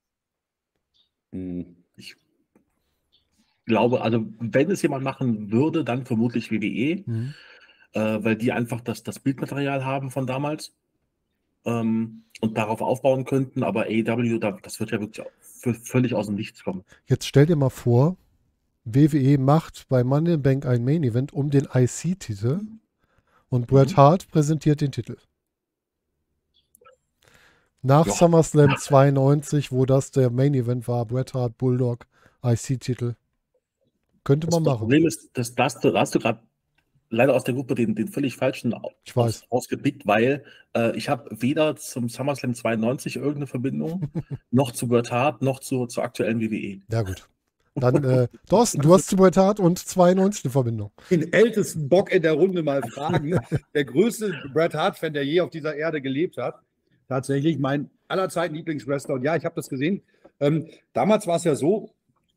Hm. Ich glaube, also wenn es jemand machen würde, dann vermutlich W W E, Mhm. äh, weil die einfach das, das Bildmaterial haben von damals ähm, und darauf aufbauen könnten. Aber A E W, da, das wird ja wirklich für, völlig aus dem Nichts kommen. Jetzt stell dir mal vor, W W E macht bei Money in the Bank ein Main Event um den I C-Titel und Bret Mhm. Hart präsentiert den Titel. Nach Ja. SummerSlam zweiundneunzig, wo das der Main Event war, Bret Hart, Bulldog, I C-Titel. Könnte Das man machen. Problem ist, das, das, da hast du gerade leider aus der Gruppe den, den völlig falschen au- Ich weiß. aus, ausgepickt, weil äh, ich habe weder zum SummerSlam zweiundneunzig irgendeine Verbindung, noch zu Bret Hart, noch zu, zur aktuellen W W E. Ja, gut. Dann, äh, Thorsten, du hast zu Bret Hart und zweiundneunzig eine Verbindung. Den ältesten Bock in der Runde mal fragen. Der größte Bret Hart-Fan, der je auf dieser Erde gelebt hat. Tatsächlich mein allerzeiten Lieblingswrestler. Und ja, ich habe das gesehen. Ähm, damals war es ja so,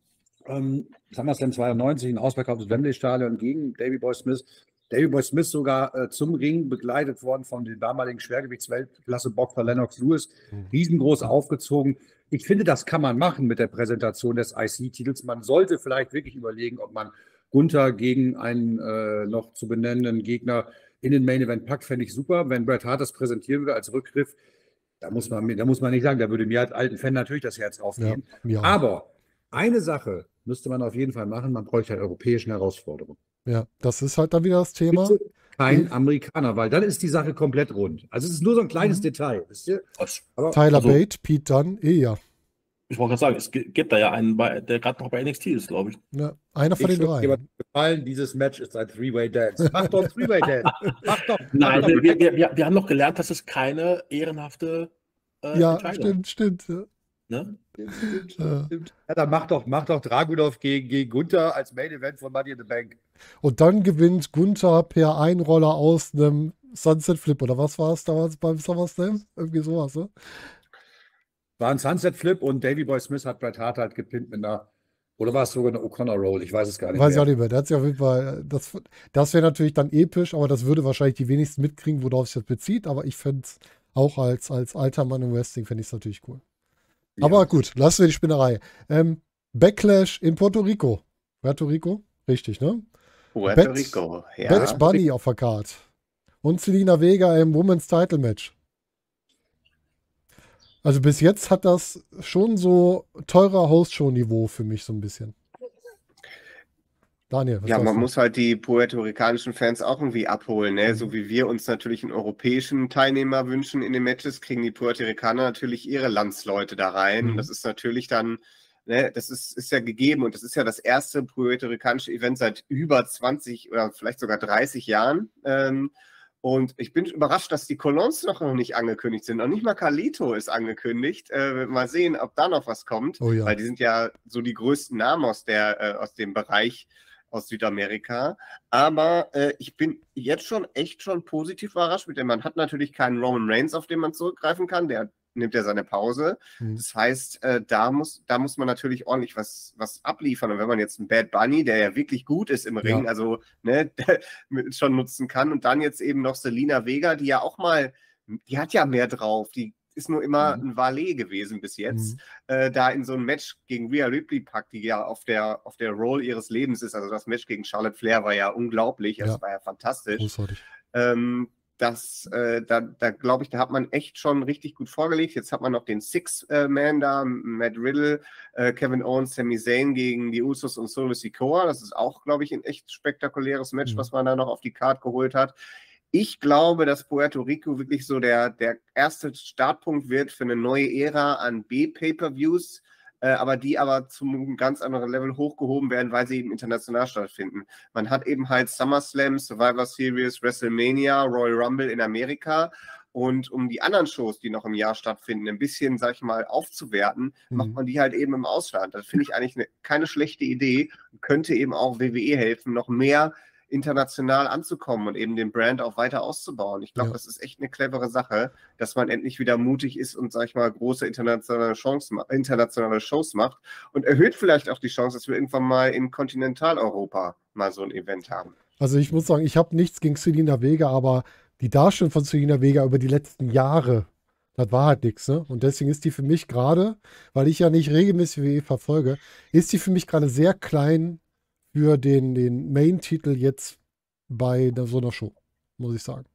ähm, SummerSlam zweiundneunzig, ein ausverkauftes Wembley-Stadion gegen Davey Boy Smith. Davey Boy Smith sogar äh, zum Ring begleitet worden von dem damaligen Schwergewichtsweltklasse-Boxer Lennox Lewis. Mhm. Riesengroß aufgezogen. Ich finde, das kann man machen mit der Präsentation des I C-Titels. Man sollte vielleicht wirklich überlegen, ob man Gunther gegen einen äh, noch zu benennenden Gegner in den Main Event packt. Fände ich super, wenn Bret Hart das präsentieren würde als Rückgriff. Da muss man, mir- da muss man nicht sagen, da würde mir als alten Fan natürlich das Herz aufgehen. Ja, mir auch. Aber eine Sache müsste man auf jeden Fall machen, man bräuchte eine europäische Herausforderung. Ja, das ist halt dann wieder das Thema. Bitte kein Amerikaner, weil dann ist die Sache komplett rund. Also es ist nur so ein kleines Mhm. Detail, wisst ihr? Was? Aber Tyler Also- Bate, Pete Dunne, eh ja. Ich wollte gerade sagen, es gi- gibt da ja einen, bei, der gerade noch bei N X T ist, glaube ich. ja. Einer von ich den würde drei. jemandem gefallen, dieses Match ist ein Three-Way-Dance. Mach doch ein Three-Way-Dance. Mach doch. Nein, mach doch. wir, wir, wir, wir haben noch gelernt, dass es keine ehrenhafte äh, Ja, Entscheidung stimmt, stimmt. Ja. Ne? Ja. Ja, dann mach doch, mach doch Dragunov gegen, gegen Gunther als Main-Event von Money in the Bank. Und dann gewinnt Gunther per Einroller aus einem Sunset Flip, oder was war es damals beim SummerSlam? Irgendwie sowas, ne? War ein Sunset-Flip und Davey Boy Smith hat Bret Hart halt gepinnt mit einer, oder war es sogar eine O'Connor-Roll? Ich weiß es gar nicht Weiß ich auch mehr. nicht mehr. Der hat sich auf jeden Fall, das, das wäre natürlich dann episch, aber das würde wahrscheinlich die wenigsten mitkriegen, worauf sich das bezieht. Aber ich fände es auch als, als alter Mann im Wrestling, fände ich es natürlich cool. Ja. Aber gut, lassen wir die Spinnerei. Ähm, Backlash in Puerto Rico. Puerto Rico? Richtig, ne? Puerto Bad- Rico, ja. Bad Bunny auf der Card. Und Selina Vega im Women's Title Match. Also bis jetzt hat das schon so teurer Host-Show-Niveau für mich so ein bisschen. Daniel, was Ja, sagst man du? muss halt die puerto-ricanischen Fans auch irgendwie abholen, ne? Mhm. So wie wir uns natürlich einen europäischen Teilnehmer wünschen in den Matches, kriegen die Puerto-Ricaner natürlich ihre Landsleute da rein. Mhm. Und das ist natürlich dann, ne, das ist, ist ja gegeben und das ist ja das erste puerto-ricanische Event seit über zwanzig oder vielleicht sogar dreißig Jahren. Ähm, und ich bin überrascht, dass die Colons noch nicht angekündigt sind. Noch nicht mal Carlito ist angekündigt. Äh, mal sehen, ob da noch was kommt. Oh ja. Weil die sind ja so die größten Namen aus, der, äh, aus dem Bereich aus Südamerika. Aber äh, ich bin jetzt schon echt schon positiv überrascht mit dem. Man hat natürlich keinen Roman Reigns, auf den man zurückgreifen kann. Der nimmt ja seine Pause. Mhm. Das heißt, äh, da, muss, da muss man natürlich ordentlich was, was abliefern. Und wenn man jetzt einen Bad Bunny, der ja wirklich gut ist im Ring, Ja. also ne, mit- schon nutzen kann. Und dann jetzt eben noch Selina Vega, die ja auch mal, die hat ja mehr drauf. Die ist nur immer Mhm. ein Valet gewesen bis jetzt. Mhm. Äh, da in so ein Match gegen Rhea Ripley packt, die ja auf der, auf der Roll ihres Lebens ist. Also das Match gegen Charlotte Flair war ja unglaublich. Das Ja. war ja fantastisch. Großartig. Ähm, das, äh, da, da glaube ich, da hat man echt schon richtig gut vorgelegt. Jetzt hat man noch den Six-Man da, Matt Riddle, äh, Kevin Owens, Sami Zayn gegen die Usos und Solo Sikoa. Das ist auch, glaube ich, ein echt spektakuläres Match, Mhm. was man da noch auf die Card geholt hat. Ich glaube, dass Puerto Rico wirklich so der, der erste Startpunkt wird für eine neue Ära an B-Pay-Per-Views, äh, aber die aber zum ganz anderen Level hochgehoben werden, weil sie eben international stattfinden. Man hat eben halt SummerSlam, Survivor Series, WrestleMania, Royal Rumble in Amerika. Und um die anderen Shows, die noch im Jahr stattfinden, ein bisschen, sag ich mal, aufzuwerten, Mhm. macht man die halt eben im Ausland. Das finde ich eigentlich eine, keine schlechte Idee und könnte eben auch W W E helfen, noch mehr international anzukommen und eben den Brand auch weiter auszubauen. Ich glaube, Ja. das ist echt eine clevere Sache, dass man endlich wieder mutig ist und, sag ich mal, große internationale, Chancen, internationale Shows macht und erhöht vielleicht auch die Chance, dass wir irgendwann mal in Kontinentaleuropa mal so ein Event haben. Also ich muss sagen, ich habe nichts gegen Selina Vega, aber die Darstellung von Selina Vega über die letzten Jahre, das war halt nichts, ne? Und deswegen ist die für mich gerade, weil ich ja nicht regelmäßig W W E verfolge, ist die für mich gerade sehr klein für den, den Main-Titel jetzt bei der- so einer Show, muss ich sagen.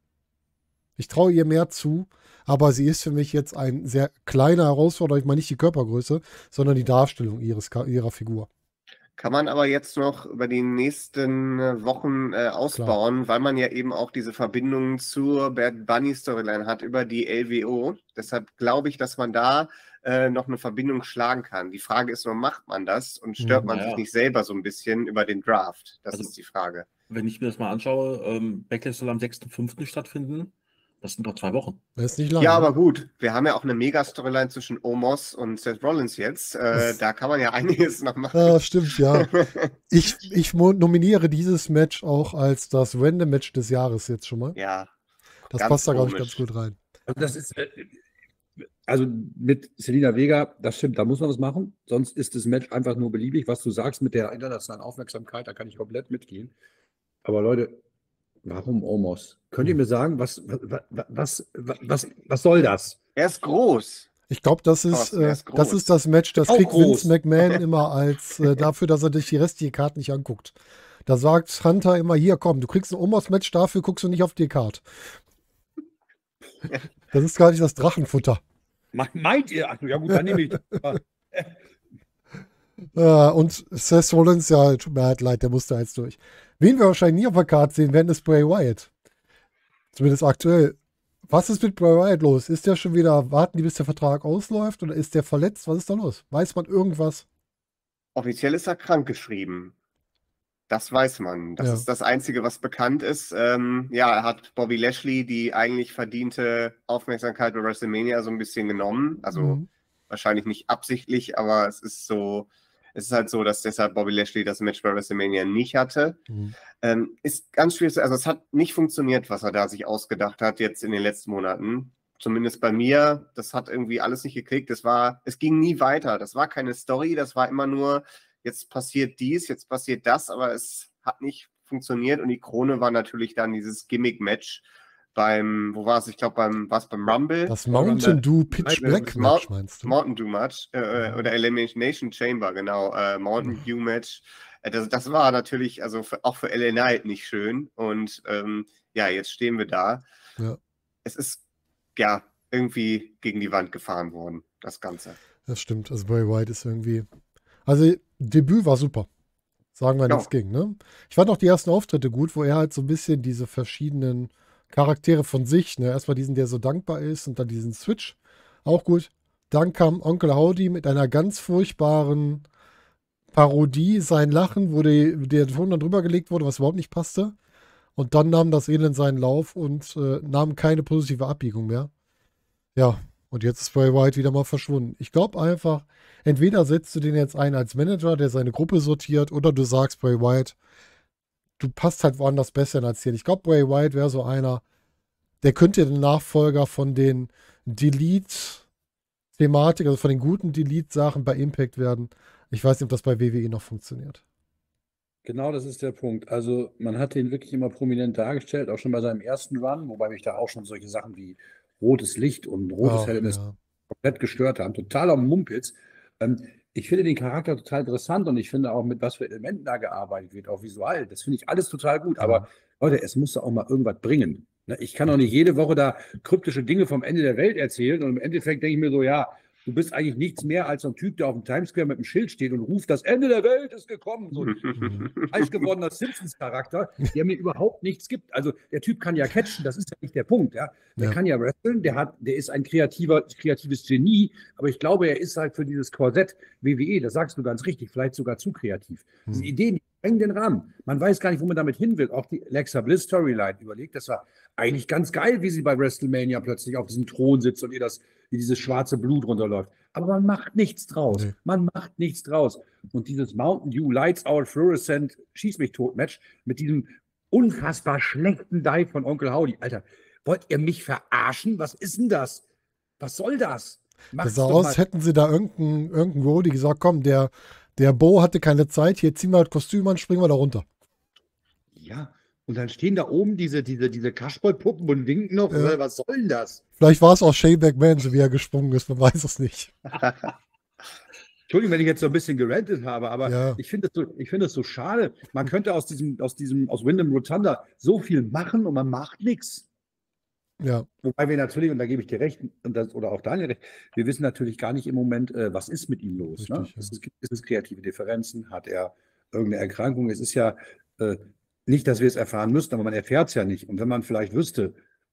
Ich traue ihr mehr zu, aber sie ist für mich jetzt ein sehr kleiner Herausforderer. Ich meine nicht die Körpergröße, sondern die Darstellung ihres, ihrer Figur. Kann man aber jetzt noch über die nächsten äh, Wochen äh, ausbauen, weil man ja eben auch diese Verbindung zur Bad Bunny Storyline hat über die L W O. Deshalb glaube ich, dass man da äh, noch eine Verbindung schlagen kann. Die Frage ist nur, macht man das und stört Mhm. man Naja. sich nicht selber so ein bisschen über den Draft? Das Also- ist die Frage. Wenn ich mir das mal anschaue, ähm, Backlash soll am sechsten fünften stattfinden. Das sind doch zwei Wochen. Das ist nicht lang. Ja, ne? aber gut, wir haben ja auch eine Mega-Storyline zwischen Omos und Seth Rollins jetzt. Äh, Das- da kann man ja einiges noch machen. Ja, stimmt, ja. Ich, ich mo- nominiere dieses Match auch als das Random Match des Jahres jetzt schon mal. Ja, Das ganz passt da, glaube ich, komisch. ganz gut rein. Also das ist, äh, also mit Selina Vega, das stimmt, da muss man was machen. Sonst ist das Match einfach nur beliebig. Was du sagst mit der internationalen Aufmerksamkeit, da kann ich komplett mitgehen. Aber Leute, warum Omos? Könnt ihr mir sagen, was, was, was, was, was soll das? Er ist groß. Ich glaube, das ist, Thorsten, er äh, ist groß. das ist das Match, das Auch kriegt groß. Vince McMahon immer als äh, dafür, dass er sich die restliche Karte nicht anguckt. Da sagt Hunter immer, hier, komm, du kriegst ein Omos-Match, dafür guckst du nicht auf die Karte. Das ist gar nicht das Drachenfutter. Me- Meint ihr? Ach, ja gut, dann nehme ich das. Äh, und Seth Rollins, ja, tut mir halt leid, der musste jetzt durch. Wen wir wahrscheinlich nie auf der Karte sehen werden, ist Bray Wyatt. Zumindest aktuell. Was ist mit Bray Wyatt los? Ist der schon wieder, warten die, bis der Vertrag ausläuft oder ist der verletzt? Was ist da los? Weiß man irgendwas? Offiziell ist er krankgeschrieben. Das weiß man. Das Ja. ist das Einzige, was bekannt ist. Ähm, ja, er hat Bobby Lashley die eigentlich verdiente Aufmerksamkeit bei WrestleMania so ein bisschen genommen. Also Mhm. wahrscheinlich nicht absichtlich, aber es ist so, es ist halt so, dass deshalb Bobby Lashley das Match bei WrestleMania nicht hatte. Mhm. Ähm, ist ganz schwierig, zu- also es hat nicht funktioniert, was er da sich ausgedacht hat jetzt in den letzten Monaten. Zumindest bei mir, das hat irgendwie alles nicht geklickt. Das war, es ging nie weiter. Das war keine Story, das war immer nur, jetzt passiert dies, jetzt passiert das, aber es hat nicht funktioniert und die Krone war natürlich dann dieses Gimmick-Match beim, wo war es? Ich glaube, beim, war es beim Rumble? Das Mountain Dew Pitch Nein, Black das Match, Mount- meinst du? Mountain Dew Match äh, oder Elimination Chamber, genau. Äh, Mountain Dew Match. Äh, das, das war natürlich also für, auch für L A Knight nicht schön. Und ähm, ja, jetzt stehen wir da. Ja. Es ist ja irgendwie gegen die Wand gefahren worden, das Ganze. Das stimmt. Also Bray Wyatt ist irgendwie. Also Debüt war super. Sagen wir Ja. nichts gegen, ne? Ich fand auch die ersten Auftritte gut, wo er halt so ein bisschen diese verschiedenen Charaktere von sich, ne? Erstmal diesen, der so dankbar ist und dann diesen Switch. Auch gut. Dann kam Onkel Howdy mit einer ganz furchtbaren Parodie, sein Lachen, wo die, der Ton dann drüber gelegt wurde, was überhaupt nicht passte. Und dann nahm das Elend seinen Lauf und äh, nahm keine positive Abbiegung mehr. Ja, und jetzt ist Bray Wyatt wieder mal verschwunden. Ich glaube einfach, entweder setzt du den jetzt ein als Manager, der seine Gruppe sortiert, oder du sagst Bray Wyatt, du passt halt woanders besser als hier. Ich glaube, Bray Wyatt wäre so einer, der könnte der Nachfolger von den Delete-Thematik, also von den guten Delete-Sachen bei Impact werden. Ich weiß nicht, ob das bei W W E noch funktioniert. Genau, das ist der Punkt. Also man hat ihn wirklich immer prominent dargestellt, auch schon bei seinem ersten Run, wobei mich da auch schon solche Sachen wie rotes Licht und rotes Ach, Helm ja. komplett gestört haben. Total am Mumpitz. Ähm, ich finde den Charakter total interessant und ich finde auch, mit was für Elementen da gearbeitet wird, auch visuell. Das finde ich alles total gut. Aber Leute, es muss doch auch mal irgendwas bringen. Ne, ich kann doch nicht jede Woche da kryptische Dinge vom Ende der Welt erzählen und im Endeffekt denke ich mir so, ja, du bist eigentlich nichts mehr als so ein Typ, der auf dem Times Square mit einem Schild steht und ruft, das Ende der Welt ist gekommen. So ein heiß gewordener Simpsons-Charakter, der mir überhaupt nichts gibt. Also der Typ kann ja catchen, das ist ja nicht der Punkt. Ja? Der Ja. kann ja wresteln, der, hat, der ist ein kreativer, kreatives Genie, aber ich glaube, er ist halt für dieses Korsett W W E, das sagst du ganz richtig, vielleicht sogar zu kreativ. Diese Hm. Ideen, die sprengen den Rahmen. Man weiß gar nicht, wo man damit hin will. Auch die Alexa Bliss Storyline überlegt, das war eigentlich ganz geil, wie sie bei WrestleMania plötzlich auf diesem Thron sitzt und ihr das, wie dieses schwarze Blut runterläuft. Aber man macht nichts draus. Nee. Man macht nichts draus. Und dieses Mountain Dew Lights Out Fluorescent Schieß mich tot Match mit diesem unfassbar schlechten Dive von Onkel Howdy. Alter, wollt ihr mich verarschen? Was ist denn das? Was soll das? Das Macht's sah doch aus, mal. hätten sie da irgendeinen irgendein Roadie gesagt, komm, der, der Bo hatte keine Zeit, hier ziehen wir das Kostüm an, springen wir da runter. Ja, und dann stehen da oben diese, diese, diese Kasperlpuppen und winken noch. Ja. Was soll denn das? Vielleicht war es auch Shane McMahon, so wie er gesprungen ist, man weiß es nicht. Entschuldigung, wenn ich jetzt so ein bisschen gerantet habe, aber Ja. ich finde es so, ich finde es so schade. Man könnte aus diesem, aus diesem, aus Wyndham Rotunda so viel machen und man macht nichts. Ja, Wobei wir natürlich, und da gebe ich dir recht, und das, oder auch Daniel recht, wir wissen natürlich gar nicht im Moment, äh, was ist mit ihm los. Ne? Richtig, ja. Ist, es, ist es kreative Differenzen? Hat er irgendeine Erkrankung? Es ist ja äh, nicht, dass wir es erfahren müssten, aber man erfährt es ja nicht. Und wenn man vielleicht wüsste,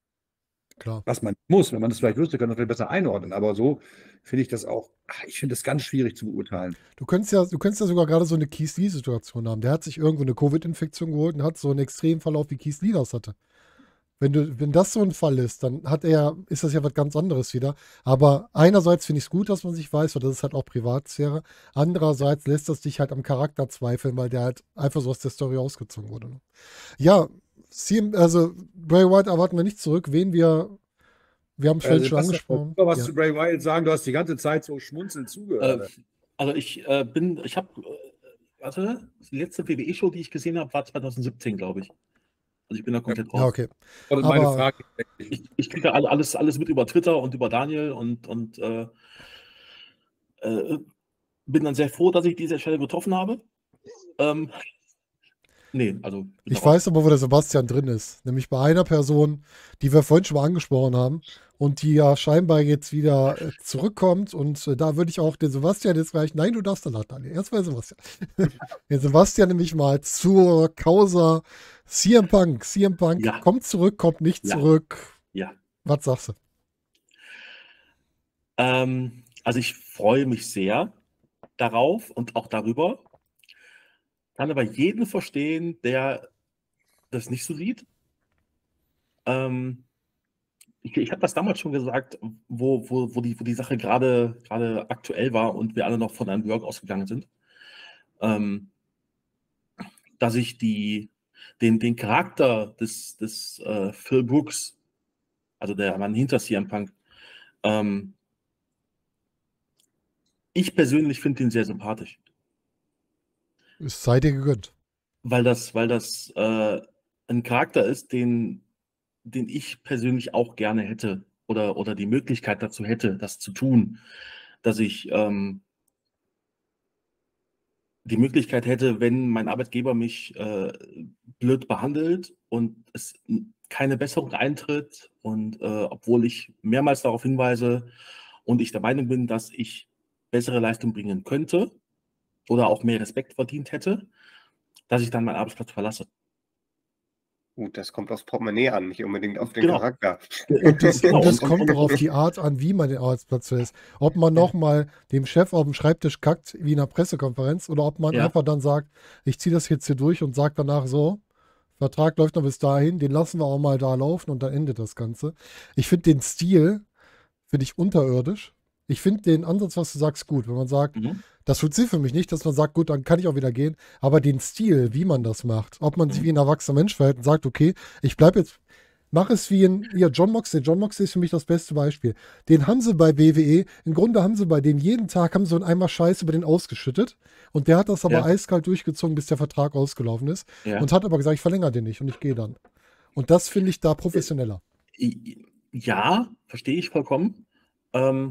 klar. was man muss, wenn man das vielleicht wüsste, kann man das vielleicht besser einordnen. Aber so finde ich das auch, ach, ich finde das ganz schwierig zu beurteilen. Du könntest ja, du könntest ja sogar gerade so eine Keith Lee-Situation haben. Der hat sich irgendwo eine Covid-Infektion geholt und hat so einen Extremverlauf wie Keith Lee das hatte. Wenn, du, wenn das so ein Fall ist, dann hat er, ist das ja was ganz anderes wieder. Aber einerseits finde ich es gut, dass man sich weiß, weil das ist halt auch Privatsphäre. Andererseits lässt das dich halt am Charakter zweifeln, weil der halt einfach so aus der Story ausgezogen wurde. Ne? Ja, C M, also Bray Wyatt erwarten wir nicht zurück. Wen wir Wir haben es Äh, vorhin schon Sebastian, angesprochen. willst du was Ja. zu Bray Wyatt sagen? Du hast die ganze Zeit so schmunzelnd zugehört. Äh, also ich äh, bin, ich habe, äh, warte, die letzte W W E-Show, die ich gesehen habe, war zwanzig siebzehn, glaube ich. Also ich bin da komplett Ja, raus. okay. Und meine aber- Frage. Ich, ich kriege alle- alles, alles mit über Twitter und über Daniel und, und äh, äh, bin dann sehr froh, dass ich diese Entscheidung getroffen habe. Ähm, nee, also. bin Ich da raus. weiß aber, wo der Sebastian drin ist. Nämlich bei einer Person, die wir vorhin schon mal angesprochen haben und die ja scheinbar jetzt wieder äh, zurückkommt. Und äh, da würde ich auch den Sebastian jetzt gleich, nein, du darfst danach, Daniel. Erstmal Sebastian. Den Sebastian nämlich mal zur Causa C M Punk. C M Punk Ja. kommt zurück, kommt nicht Ja. zurück. Ja. Was sagst du? Ähm, also ich freue mich sehr darauf und auch darüber. Kann aber jeden verstehen, der das nicht so sieht. Ähm, ich ich habe das damals schon gesagt, wo, wo, wo, die, wo die Sache gerade gerade aktuell war und wir alle noch von einem Work ausgegangen sind, ähm, dass ich die, den, den Charakter des, des äh, Phil Brooks, also der Mann hinter C M Punk, ähm, ich persönlich finde ihn sehr sympathisch. Es sei dir gegönnt. Weil das, weil das äh, ein Charakter ist, den, den ich persönlich auch gerne hätte oder, oder die Möglichkeit dazu hätte, das zu tun, dass ich ähm, die Möglichkeit hätte, wenn mein Arbeitgeber mich äh, blöd behandelt und es keine Besserung eintritt und äh, obwohl ich mehrmals darauf hinweise und ich der Meinung bin, dass ich bessere Leistung bringen könnte oder auch mehr Respekt verdient hätte, dass ich dann meinen Arbeitsplatz verlasse. Gut, das kommt aufs Portemonnaie an, nicht unbedingt auf den Genau. Charakter. Und es, Genau, und es und- kommt und- auch auf die Art an, wie man den Arbeitsplatz verlässt. Ob man nochmal dem Chef auf den Schreibtisch kackt, wie in einer Pressekonferenz, oder ob man Ja. einfach dann sagt, ich ziehe das jetzt hier durch und sage danach so, Vertrag läuft noch bis dahin, den lassen wir auch mal da laufen und dann endet das Ganze. Ich finde den Stil, finde ich unterirdisch. Ich finde den Ansatz, was du sagst, gut. Wenn man sagt, Mhm. das funktioniert für mich nicht, dass man sagt, gut, dann kann ich auch wieder gehen. Aber den Stil, wie man das macht, ob man sich Mhm. wie ein erwachsener Mensch verhält und sagt, okay, ich bleibe jetzt, mach es wie ein, ja, John Moxley. John Moxley ist für mich das beste Beispiel. Den haben sie bei W W E, im Grunde haben sie bei dem jeden Tag, haben sie so einen Eimer Scheiße über den ausgeschüttet. Und der hat das aber Ja. eiskalt durchgezogen, bis der Vertrag ausgelaufen ist. Ja. Und hat aber gesagt, ich verlängere den nicht und ich gehe dann. Und das finde ich da professioneller. Ja, verstehe ich vollkommen. Ähm,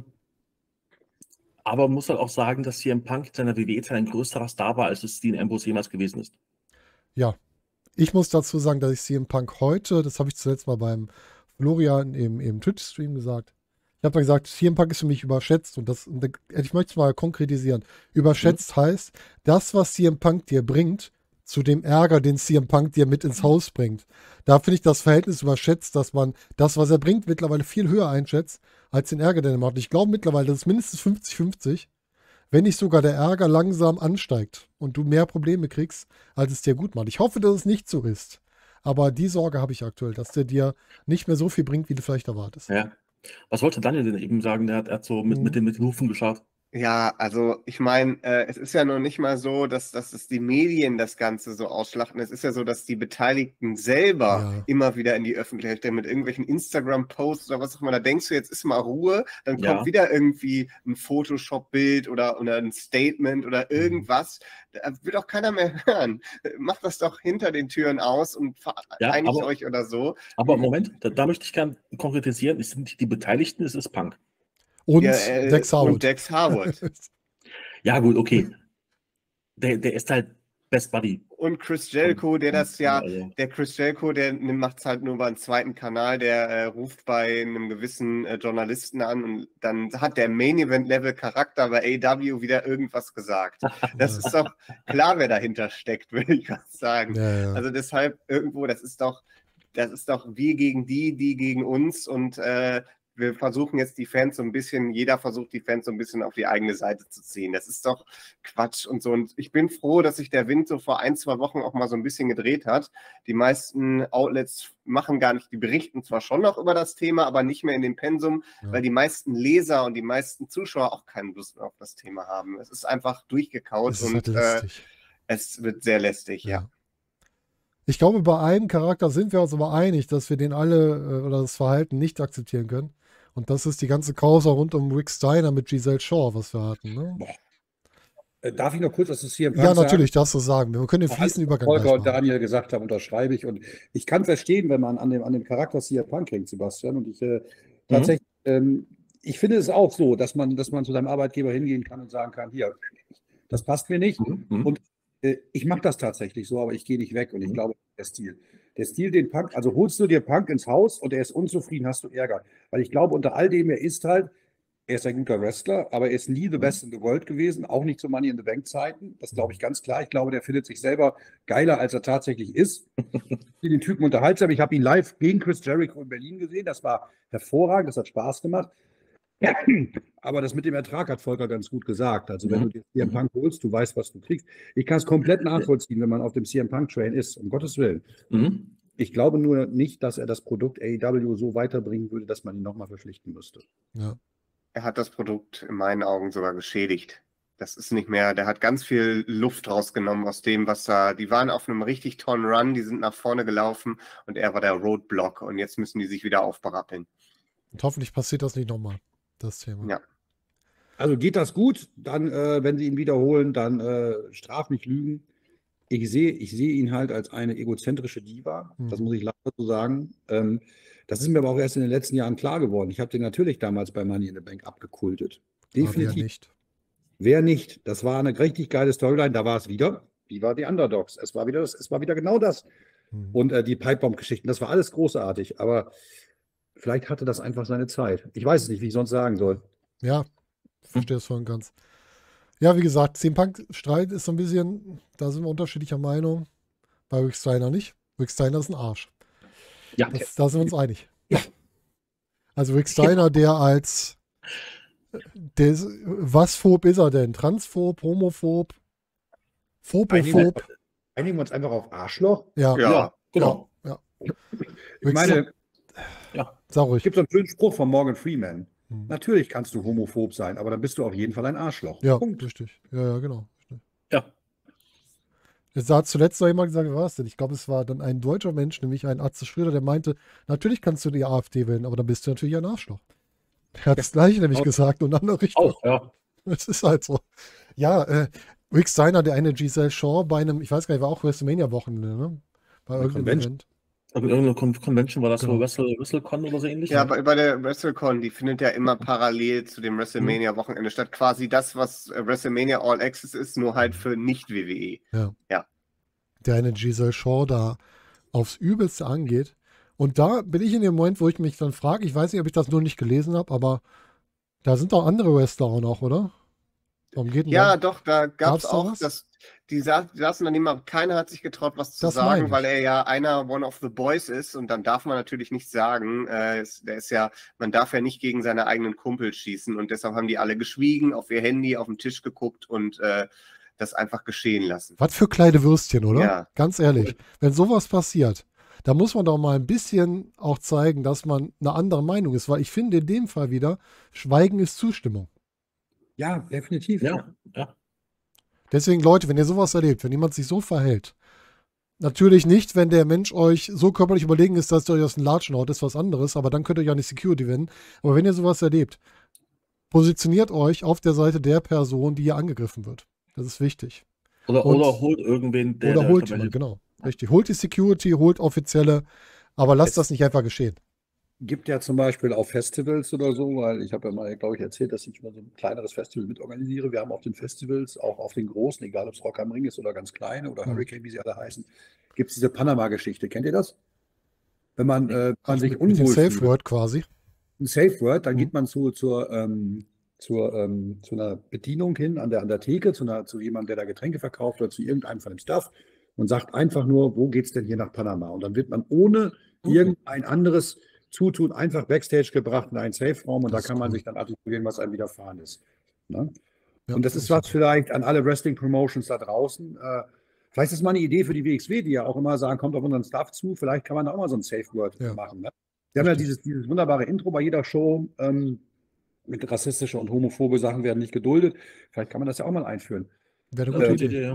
aber muss halt auch sagen, dass C M Punk in seiner W W E-Zeit ein größerer Star war, als es Dean Ambrose jemals gewesen ist. Ja. Ich muss dazu sagen, dass ich C M Punk heute, das habe ich zuletzt mal beim Florian im, im Twitch-Stream gesagt. Ich habe da gesagt, C M Punk ist für mich überschätzt und das, und da- ich möchte es mal konkretisieren. Überschätzt heißt, das, was C M Punk dir bringt, zu dem Ärger, den C M Punk dir mit ins Haus bringt. Da finde ich das Verhältnis überschätzt, dass man das, was er bringt, mittlerweile viel höher einschätzt, als den Ärger, den er macht. Ich glaube mittlerweile, das ist mindestens fünfzig fünfzig, wenn nicht sogar der Ärger langsam ansteigt und du mehr Probleme kriegst, als es dir gut macht. Ich hoffe, dass es nicht so ist. Aber die Sorge habe ich aktuell, dass der dir nicht mehr so viel bringt, wie du vielleicht erwartest. Ja. Was wollte Daniel denn eben sagen? Der hat, er hat so mit, Mhm. mit, den, mit den Hufen geschart. Ja, also ich meine, äh, es ist ja noch nicht mal so, dass, dass es die Medien das Ganze so ausschlachten. Es ist ja so, dass die Beteiligten selber Ja. immer wieder in die Öffentlichkeit stellen mit irgendwelchen Instagram-Posts oder was auch immer. Da denkst du, jetzt ist mal Ruhe, dann Ja. kommt wieder irgendwie ein Photoshop-Bild oder, oder ein Statement oder irgendwas. Da will auch keiner mehr hören. Macht das doch hinter den Türen aus und Ja, vereinigt aber- euch oder so. Aber Moment, da, da möchte ich gerne konkretisieren. Es sind nicht die Beteiligten, es ist Punk. Und Ja, äh, Dex Harwood. Und Dex Harwood. Ja, gut, okay. Der, der ist halt Best Buddy. Und Chris Jericho, der das ja, Also, der Chris Jericho, der macht es halt nur über einen zweiten Kanal, der äh, ruft bei einem gewissen äh, Journalisten an und dann hat der Main-Event-Level-Charakter bei A E W wieder irgendwas gesagt. Das ist doch klar, wer dahinter steckt, würde ich fast sagen. Ja, ja. Also deshalb irgendwo, das ist doch, das ist doch wir gegen die, die gegen uns und äh, wir versuchen jetzt die Fans so ein bisschen, jeder versucht die Fans so ein bisschen auf die eigene Seite zu ziehen. Das ist doch Quatsch und so. Und ich bin froh, dass sich der Wind so vor ein, zwei Wochen auch mal so ein bisschen gedreht hat. Die meisten Outlets machen gar nicht, die berichten zwar schon noch über das Thema, aber nicht mehr in dem Pensum, Ja. weil die meisten Leser und die meisten Zuschauer auch keine Lust mehr auf das Thema haben. Es ist einfach durchgekaut Es ist und halt äh, lästig. es wird sehr lästig, ja. Ja. Ich glaube, bei einem Charakter sind wir uns aber einig, dass wir den alle äh, oder das Verhalten nicht akzeptieren können. Und das ist die ganze Causa rund um Rick Steiner mit Giselle Shaw, was wir hatten. Ne? Äh, Darf ich noch kurz was zu C M Punk Ja, sagen? natürlich, darfst du sagen. Wir können den Alles, fließenden was Übergang Volker gleich und machen. Daniel gesagt haben, unterschreibe ich. Und ich kann verstehen, wenn man an dem, an dem Charakter C M Punk hängt, Sebastian. Und ich äh, tatsächlich, ähm, ich finde es auch so, dass man, dass man zu seinem Arbeitgeber hingehen kann und sagen kann, hier, das passt mir nicht. Mhm. Und äh, ich mache das tatsächlich so, aber ich gehe nicht weg. Und ich Mhm. glaube, der Stil. Der Stil, den Punk, also holst du dir Punk ins Haus und er ist unzufrieden, hast du Ärger. Weil ich glaube, unter all dem, er ist halt, er ist ein guter Wrestler, aber er ist nie the best in the world gewesen, auch nicht zu Money in the Bank Zeiten. Das glaube ich ganz klar. Ich glaube, der findet sich selber geiler, als er tatsächlich ist. Ich finde den Typen unterhaltsam. Ich habe ihn live gegen Chris Jericho in Berlin gesehen. Das war hervorragend, das hat Spaß gemacht. Aber das mit dem Ertrag hat Volker ganz gut gesagt. Also wenn Mhm. du dir C M Punk holst, du weißt, was du kriegst. Ich kann es komplett nachvollziehen, wenn man auf dem C M Punk Train ist, um Gottes Willen. Mhm. Ich glaube nur nicht, dass er das Produkt A E W so weiterbringen würde, dass man ihn nochmal verpflichten müsste. Ja. Er hat das Produkt in meinen Augen sogar geschädigt. Das ist nicht mehr, der hat ganz viel Luft rausgenommen aus dem, was da, die waren auf einem richtig tollen Run, die sind nach vorne gelaufen und er war der Roadblock und jetzt müssen die sich wieder aufberappeln. Und hoffentlich passiert das nicht nochmal, das Thema. Ja. Also geht das gut, dann, äh, wenn sie ihn wiederholen, dann äh, straf nicht lügen. Ich sehe ich sehe ihn halt als eine egozentrische Diva, Hm. das muss ich leider so sagen. Ähm, das ist mir aber auch erst in den letzten Jahren klar geworden. Ich habe den natürlich damals bei Money in the Bank abgekultet. Aber wer Definitiv. nicht. Wer nicht? Das war eine richtig geile Storyline. Da war es wieder. Wie war die Underdogs? Es war wieder das, es war wieder genau das. Hm. Und äh, die Pipebomb-Geschichten, das war alles großartig. Aber vielleicht hatte das einfach seine Zeit. Ich weiß es nicht, wie ich sonst sagen soll. Ja, ich verstehe es voll und ganz. Ja, wie gesagt, C M Punk-Streit ist so ein bisschen, da sind wir unterschiedlicher Meinung. Bei Rick Steiner nicht. Rick Steiner ist ein Arsch. Ja. Das, da sind wir uns einig. Ja. Also Rick Steiner, der als der ist, was phob ist er denn? Transphob, homophob, phobophob? Einigen wir uns einfach auf Arschloch. Ja, Ja. Ja, genau. ja. Ich Rick meine, Sag es ruhig. gibt so einen schönen Spruch von Morgan Freeman. Hm. Natürlich kannst du homophob sein, aber dann bist du auf jeden Fall ein Arschloch. Ja, Punkt. richtig. Ja, ja, genau. Ja. Jetzt hat zuletzt noch jemand gesagt, wer war es denn? Ich glaube, es war dann ein deutscher Mensch, nämlich ein Atze Schröder, der meinte, natürlich kannst du die AfD wählen, aber dann bist du natürlich ein Arschloch. Er hat das gleiche nämlich Auch- gesagt und in andere Richtung. Auch, ja. Es ist halt so. Ja, äh, Rick Steiner, der eine Giselle Shaw bei einem, ich weiß gar nicht, war auch WrestleMania-Wochenende, ne? Bei irgendeinem Convention. Event. Aber irgendeine Con Convention war das Genau. so Wrestle, WrestleCon oder so ähnlich? Ja, bei, bei der WrestleCon, die findet ja immer parallel zu dem WrestleMania-Wochenende statt. Quasi das, was äh, WrestleMania All Access ist, nur halt für Nicht-W W E. Der eine Giselle Shaw da aufs Übelste angeht. Und da bin ich in dem Moment, wo ich mich dann frage, ich weiß nicht, ob ich das nur nicht gelesen habe, aber da sind doch andere Wrestler auch noch, oder? Warum geht denn Ja, da? doch, da gab Gab's es da auch, was? das, die, sa die saßen daneben, aber keiner hat sich getraut, was zu Das meine sagen, ich. weil er ja einer One of the Boys ist und dann darf man natürlich nichts sagen. Äh, es, der ist ja, man darf ja nicht gegen seine eigenen Kumpel schießen und deshalb haben die alle geschwiegen, auf ihr Handy, auf den Tisch geguckt und äh, das einfach geschehen lassen. Was für kleine Würstchen, oder? Ja. Ganz ehrlich. Wenn sowas passiert, da muss man doch mal ein bisschen auch zeigen, dass man eine andere Meinung ist, weil ich finde in dem Fall wieder, Schweigen ist Zustimmung. Ja, definitiv. Ja, ja. Deswegen, Leute, wenn ihr sowas erlebt, wenn jemand sich so verhält, natürlich nicht, wenn der Mensch euch so körperlich überlegen ist, dass ihr euch aus dem Latschen haut, ist was anderes, aber dann könnt ihr ja nicht Security wenden. Aber wenn ihr sowas erlebt, positioniert euch auf der Seite der Person, die hier angegriffen wird. Das ist wichtig. Oder, Und- oder holt irgendwen, der. Oder der holt dabei jemand, hilft. genau. Richtig. Holt die Security, holt offizielle, aber lasst Es- das nicht einfach geschehen. Gibt ja zum Beispiel auf Festivals oder so, weil ich habe ja mal, glaube ich, erzählt, dass ich mal so ein kleineres Festival mitorganisiere. Wir haben auf den Festivals, auch auf den großen, egal ob es Rock am Ring ist oder ganz kleine oder Mhm. Hurricane, wie sie alle heißen, gibt es diese Panama-Geschichte. Kennt ihr das? Wenn man, äh, man sich mit, mit dem unwohl Safe fühlt, Word quasi. ein Safe Word, dann Mhm. geht man zu, zur, ähm, zur, ähm, zu einer Bedienung hin an der, an der Theke, zu, einer, zu jemandem, der da Getränke verkauft oder zu irgendeinem von dem Stuff und sagt einfach nur, wo geht's denn hier nach Panama? Und dann wird man ohne Mhm. irgendein anderes Zutun einfach Backstage gebracht in einen Safe-Raum und Das da ist kann man cool. sich dann artikulieren, was einem widerfahren ist. Ne? Ja, Und das ist was vielleicht an alle Wrestling-Promotions da draußen. Äh, vielleicht ist es mal eine Idee für die W X W, die ja auch immer sagen, kommt auf unseren Stuff zu, vielleicht kann man da auch mal so ein Safe-Word Ja. machen. Ne? Wir haben ja Richtig. dieses, dieses wunderbare Intro bei jeder Show, ähm, mit rassistische und homophobe Sachen werden nicht geduldet. Vielleicht kann man das ja auch mal einführen. Wäre eine Ja, gute gute Idee. Idee, ja.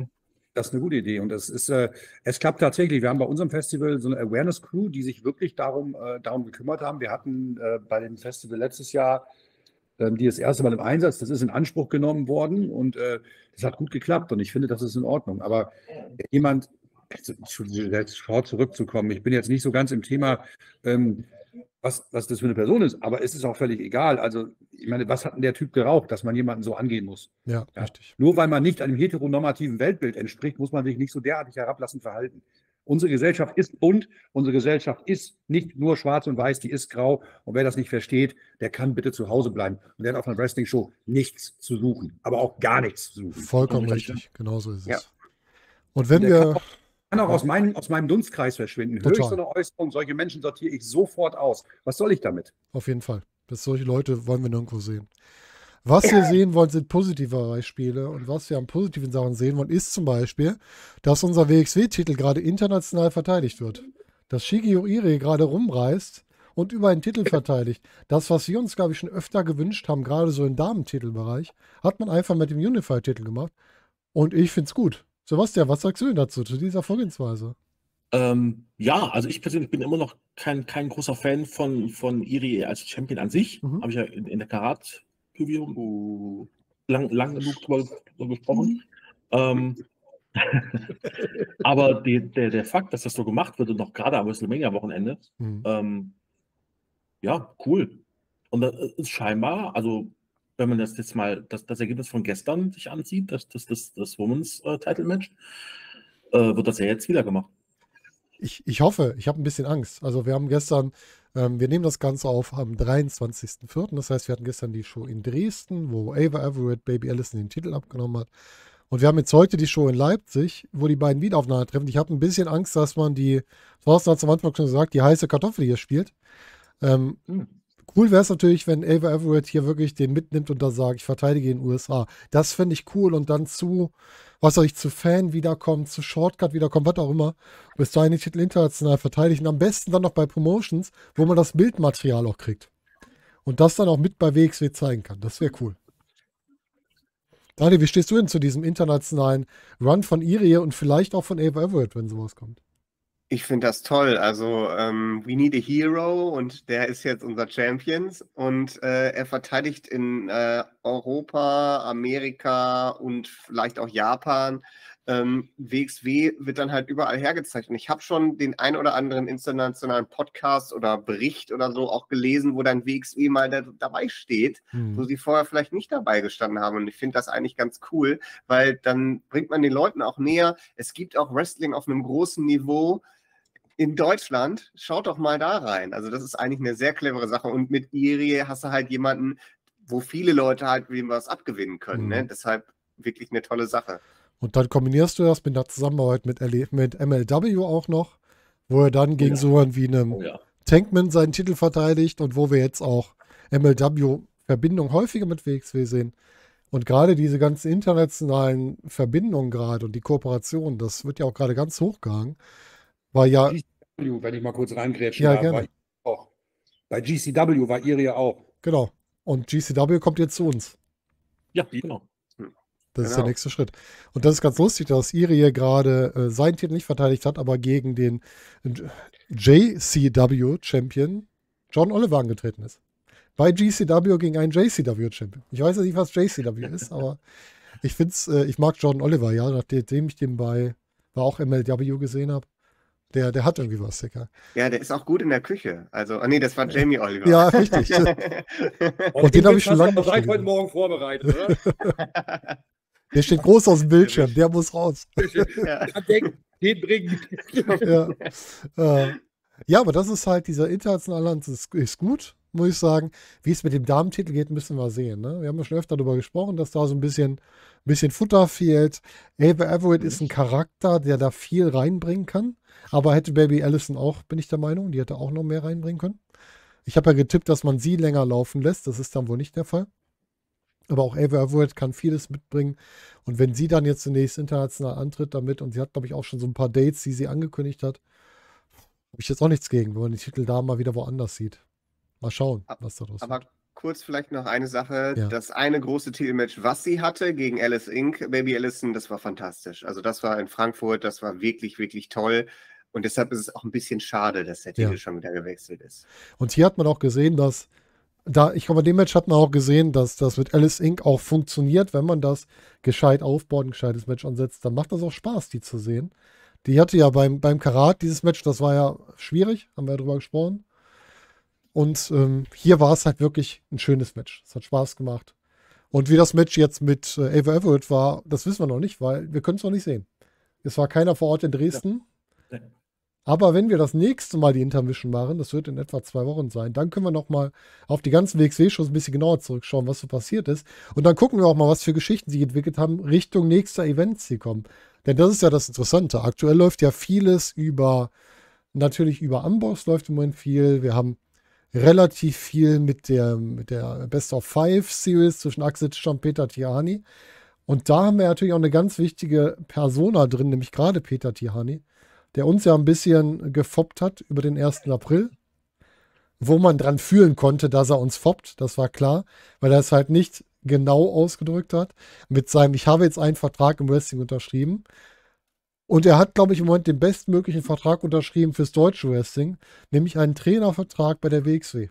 Das ist eine gute Idee und es ist, äh, es klappt tatsächlich. Wir haben bei unserem Festival so eine Awareness-Crew, die sich wirklich darum, äh, darum gekümmert haben. Wir hatten äh, bei dem Festival letztes Jahr ähm, die das erste Mal im Einsatz. Das ist in Anspruch genommen worden und äh, das hat gut geklappt und ich finde, das ist in Ordnung. Aber jemand, jetzt Sport zurückzukommen, ich bin jetzt nicht so ganz im Thema, ähm, was, was das für eine Person ist, aber es ist auch völlig egal. Also, ich meine, was hat denn der Typ geraucht, dass man jemanden so angehen muss? Ja, Ja. richtig. Nur weil man nicht einem heteronormativen Weltbild entspricht, muss man sich nicht so derartig herablassend verhalten. Unsere Gesellschaft ist bunt, unsere Gesellschaft ist nicht nur schwarz und weiß, die ist grau. Und wer das nicht versteht, der kann bitte zu Hause bleiben. Und der hat auf einer Wrestling-Show nichts zu suchen, aber auch gar nichts zu suchen. Vollkommen Und richtig, genauso ist es. Ja. Und wenn Der wir, kann auch, kann auch aus, meinem, aus meinem Dunstkreis verschwinden. Höre ich Total. so eine Äußerung, solche Menschen sortiere ich sofort aus. Was soll ich damit? auf jeden Fall, das solche Leute wollen wir nirgendwo sehen. Was wir sehen wollen, sind positive Beispiele. Und was wir an positiven Sachen sehen wollen, ist zum Beispiel, dass unser W X W-Titel gerade international verteidigt wird. Dass Shigeo Irie gerade rumreist und über einen Titel verteidigt. Das, was wir uns, glaube ich, schon öfter gewünscht haben, gerade so im Damentitelbereich, hat man einfach mit dem Unified-Titel gemacht. Und ich finde es gut. Sebastian, was sagst du denn dazu, zu dieser Vorgehensweise? Ähm, ja, also ich persönlich bin immer noch kein, kein großer Fan von, von Irie als Champion an sich. Mhm. Habe ich ja in, in der Karat-Preview lang, lang genug drüber, drüber gesprochen. Ähm, aber die, der, der Fakt, dass das so gemacht wird und noch gerade am WrestleMania-Wochenende, Mhm. ähm, ja, cool. Und das ist scheinbar, also wenn man das jetzt mal, das, das Ergebnis von gestern sich ansieht, das, das, das, das Women's äh, Title Match, äh, wird das ja jetzt wieder gemacht. Ich, ich hoffe, ich habe ein bisschen Angst. Also wir haben gestern, ähm, wir nehmen das Ganze auf am dreiundzwanzigsten vierten Das heißt, wir hatten gestern die Show in Dresden, wo Ava Everett Baby Allison den Titel abgenommen hat. Und wir haben jetzt heute die Show in Leipzig, wo die beiden wieder aufeinandertreffen. Ich habe ein bisschen Angst, dass man die, Thorsten hat es am Anfang schon gesagt, die heiße Kartoffel hier spielt. Ähm, Hm. Cool wäre es natürlich, wenn Ava Everett hier wirklich den mitnimmt und da sagt, ich verteidige in den U S A. Das fände ich cool und dann zu, was soll ich, zu Fan wiederkommen, zu Shortcut wiederkommen, was auch immer. Bis dahin die Titel international verteidigen. Am besten dann noch bei Promotions, wo man das Bildmaterial auch kriegt. Und das dann auch mit bei W X W zeigen kann. Das wäre cool. Daniel, wie stehst du denn zu diesem internationalen Run von Irie und vielleicht auch von Ava Everett, wenn sowas kommt? Ich finde das toll. Also, ähm, we need a hero und der ist jetzt unser Champions und äh, er verteidigt in äh, Europa, Amerika und vielleicht auch Japan. Ähm, W X W wird dann halt überall hergezeigt. Und ich habe schon den ein oder anderen internationalen Podcast oder Bericht oder so auch gelesen, wo dann W X W mal da, dabei steht, Hm. wo sie vorher vielleicht nicht dabei gestanden haben. Und ich finde das eigentlich ganz cool, weil dann bringt man den Leuten auch näher. Es gibt auch Wrestling auf einem großen Niveau in Deutschland. Schaut doch mal da rein. Also das ist eigentlich eine sehr clevere Sache. Und mit Irie hast du halt jemanden, wo viele Leute halt wem was abgewinnen können. Mhm. Ne? Deshalb wirklich eine tolle Sache. Und dann kombinierst du das mit der Zusammenarbeit mit, L- mit M L W auch noch, wo er dann gegen ja. so einen wie einem Oh ja. Tankman seinen Titel verteidigt und wo wir jetzt auch M L W-Verbindung häufiger mit W X W sehen. Und gerade diese ganzen internationalen Verbindungen gerade und die Kooperation, das wird ja auch gerade ganz hochgehangen. Weil ja, G C W, wenn ich mal kurz reingrätschen Ja, darf, gerne. war ich auch. Bei G C W war ihr ja auch. genau. Und G C W kommt jetzt zu uns. Ja, genau. Das ist der Genau. nächste Schritt. Und das ist ganz lustig, dass Irie gerade äh, seinen Titel nicht verteidigt hat, aber gegen den J C W-Champion John Oliver angetreten ist. Bei G C W gegen einen J C W-Champion. Ich weiß ja nicht, was J C W ist, aber ich find's, äh, ich mag John Oliver, ja, nachdem ich den bei, war auch M L W gesehen habe. Der, der hat irgendwie was, Dicker. Ja, der ist auch gut in der Küche. Also, ah, nee, das war Jamie Oliver. Ja, richtig. Und den habe ich schon lange nicht seit gesehen. heute Morgen vorbereitet, oder? Der steht groß aus dem Bildschirm, der muss raus. Ja. Denk, den bringen. Ja. Äh, ja, aber das ist halt, dieser internationale Land ist, ist gut, muss ich sagen. Wie es mit dem Damentitel geht, müssen wir sehen. Ne? Wir haben ja schon öfter darüber gesprochen, dass da so ein bisschen, ein bisschen Futter fehlt. Ava Everett ist ein Charakter, der da viel reinbringen kann. Aber hätte Baby Allison auch, bin ich der Meinung, die hätte auch noch mehr reinbringen können. Ich habe ja getippt, dass man sie länger laufen lässt. Das ist dann wohl nicht der Fall. Aber auch Ava Everett kann vieles mitbringen. Und wenn sie dann jetzt zunächst international antritt damit, und sie hat, glaube ich, auch schon so ein paar Dates, die sie angekündigt hat, habe ich jetzt auch nichts gegen, wenn man die Titel da mal wieder woanders sieht. Mal schauen, was daraus Aber wird. kurz vielleicht noch eine Sache. Ja. Das eine große Titelmatch, was sie hatte gegen Alice Incorporated, Baby Allison, das war fantastisch. Also das war in Frankfurt, das war wirklich, wirklich toll. Und deshalb ist es auch ein bisschen schade, dass der Titel Ja. schon wieder gewechselt ist. Und hier hat man auch gesehen, dass da, ich glaube, bei dem Match hat man auch gesehen, dass das mit Alice Incorporated auch funktioniert, wenn man das gescheit aufbaut, ein gescheites Match ansetzt, dann macht das auch Spaß, die zu sehen. Die hatte ja beim, beim Karat, dieses Match, das war ja schwierig, haben wir ja drüber gesprochen. Und ähm, hier war es halt wirklich ein schönes Match. Es hat Spaß gemacht. Und wie das Match jetzt mit äh, Ava Everett war, das wissen wir noch nicht, weil wir können es noch nicht sehen. Es war keiner vor Ort in Dresden. Ja. Aber wenn wir das nächste Mal die Intermission machen, das wird in etwa zwei Wochen sein, dann können wir noch mal auf die ganzen W X W-Shows ein bisschen genauer zurückschauen, was so passiert ist. Und dann gucken wir auch mal, was für Geschichten sie entwickelt haben, Richtung nächster Events, die kommen. Denn das ist ja das Interessante. Aktuell läuft ja vieles über, natürlich über Amboss läuft im Moment viel. Wir haben relativ viel mit der, mit der Best of Five Series zwischen Axel Tischer und Peter Tihanyi. Und da haben wir natürlich auch eine ganz wichtige Persona drin, nämlich gerade Peter Tihanyi, der uns ja ein bisschen gefoppt hat über den ersten April, wo man dran fühlen konnte, dass er uns foppt, das war klar, weil er es halt nicht genau ausgedrückt hat, mit seinem, ich habe jetzt einen Vertrag im Wrestling unterschrieben. Und er hat, glaube ich, im Moment den bestmöglichen Vertrag unterschrieben fürs deutsche Wrestling, nämlich einen Trainervertrag bei der W X W.